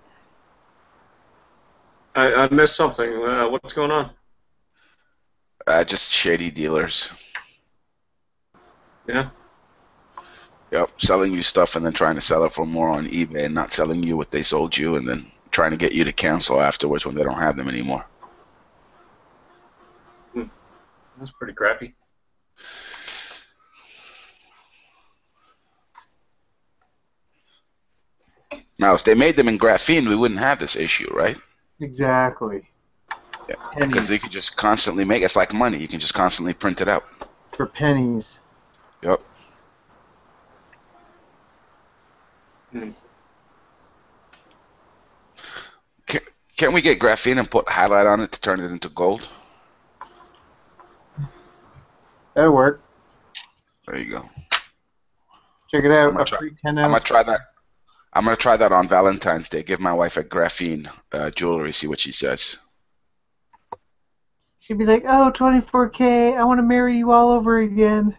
I, I missed something. Uh, what's going on? Uh, just shady dealers. Yeah. Yep, selling you stuff and then trying to sell it for more on eBay and not selling you what they sold you and then trying to get you to cancel afterwards when they don't have them anymore. Hmm. That's pretty crappy. Now, if they made them in graphene, we wouldn't have this issue, right? Exactly. Yeah, Pennies. because you could just constantly make it's like money. You can just constantly print it out. For pennies. Yep. Hmm. Can, can't we get graphene and put highlight on it to turn it into gold? That'll work. There you go. Check it I'm out. gonna A try, free ten I'm gonna ounce. try that. I'm gonna try that on Valentine's Day. Give my wife a graphene uh, jewelry. See what she says. She'd be like, "Oh, twenty-four K. I want to marry you all over again."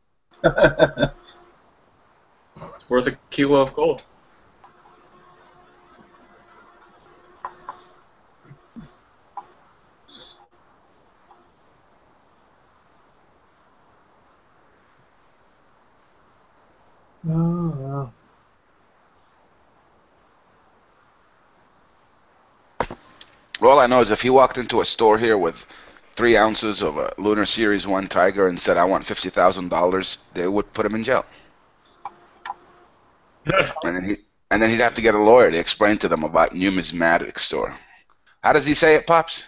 It's worth a kilo of gold. Oh, All I know is if he walked into a store here with three ounces of a Lunar Series One Tiger and said, "I want fifty thousand dollars," they would put him in jail. And then he and then he'd have to get a lawyer to explain to them about numismatic store. How does he say it, Pops?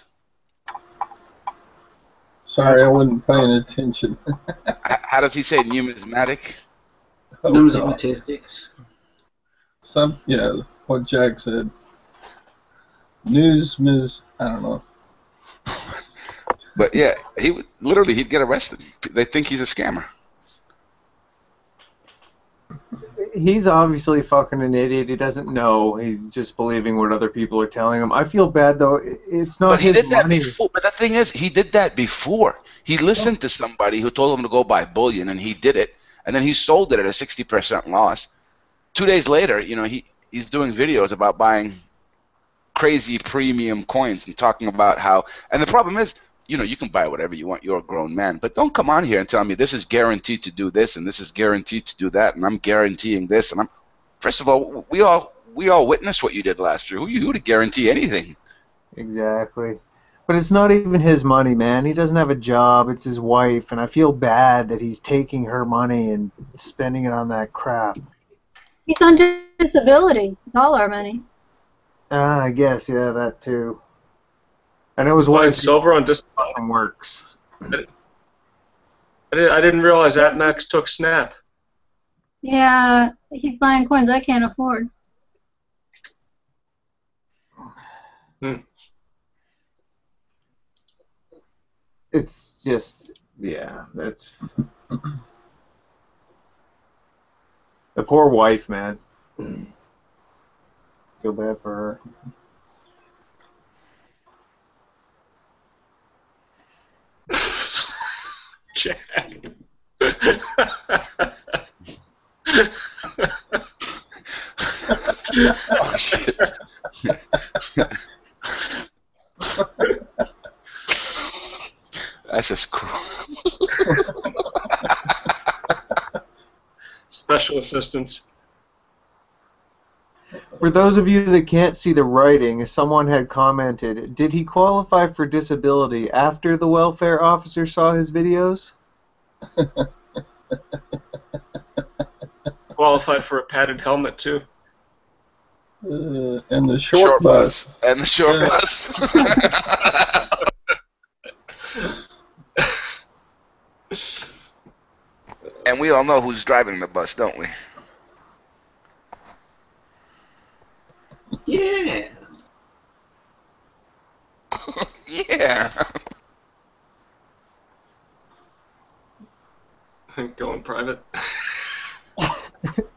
Sorry, I wasn't paying attention. H- How does he say numismatic? Oh, God. Numismatistics. Some, yeah, what Jack said. News, Miz, I don't know. But yeah, he would literally he'd get arrested. They think he's a scammer. he's obviously fucking an idiot. He doesn't know. He's just believing what other people are telling him. I feel bad though. It's not But he his did that money. before. But the thing is, he did that before. He listened to somebody who told him to go buy bullion, and he did it. And then he sold it at a sixty percent loss. Two days later, you know, he, he's doing videos about buying crazy premium coins and talking about how. And the problem is, you know, you can buy whatever you want. You're a grown man. But don't come on here and tell me this is guaranteed to do this and this is guaranteed to do that, and I'm guaranteeing this. And I'm. First of all, we all we all witnessed what you did last year. Who are you to guarantee anything? Exactly. But it's not even his money, man. He doesn't have a job. It's his wife, and I feel bad that he's taking her money and spending it on that crap. He's on disability. It's all our money. Ah, I guess, yeah, that too. And it was Why why in silver on display works. I didn't, I didn't realize that Max took Snap. Yeah, he's buying coins I can't afford. Hmm. It's just, yeah, that's... The poor wife, man. Feel bad for her. Jack. Oh, shit. That's just cruel. Special assistance. For those of you that can't see the writing, someone had commented, did he qualify for disability after the welfare officer saw his videos? Qualified for a padded helmet, too. Uh, and the short, Short bus. bus. And the short Yeah. bus. And we all know who's driving the bus, don't we? Yeah. Yeah. Going private.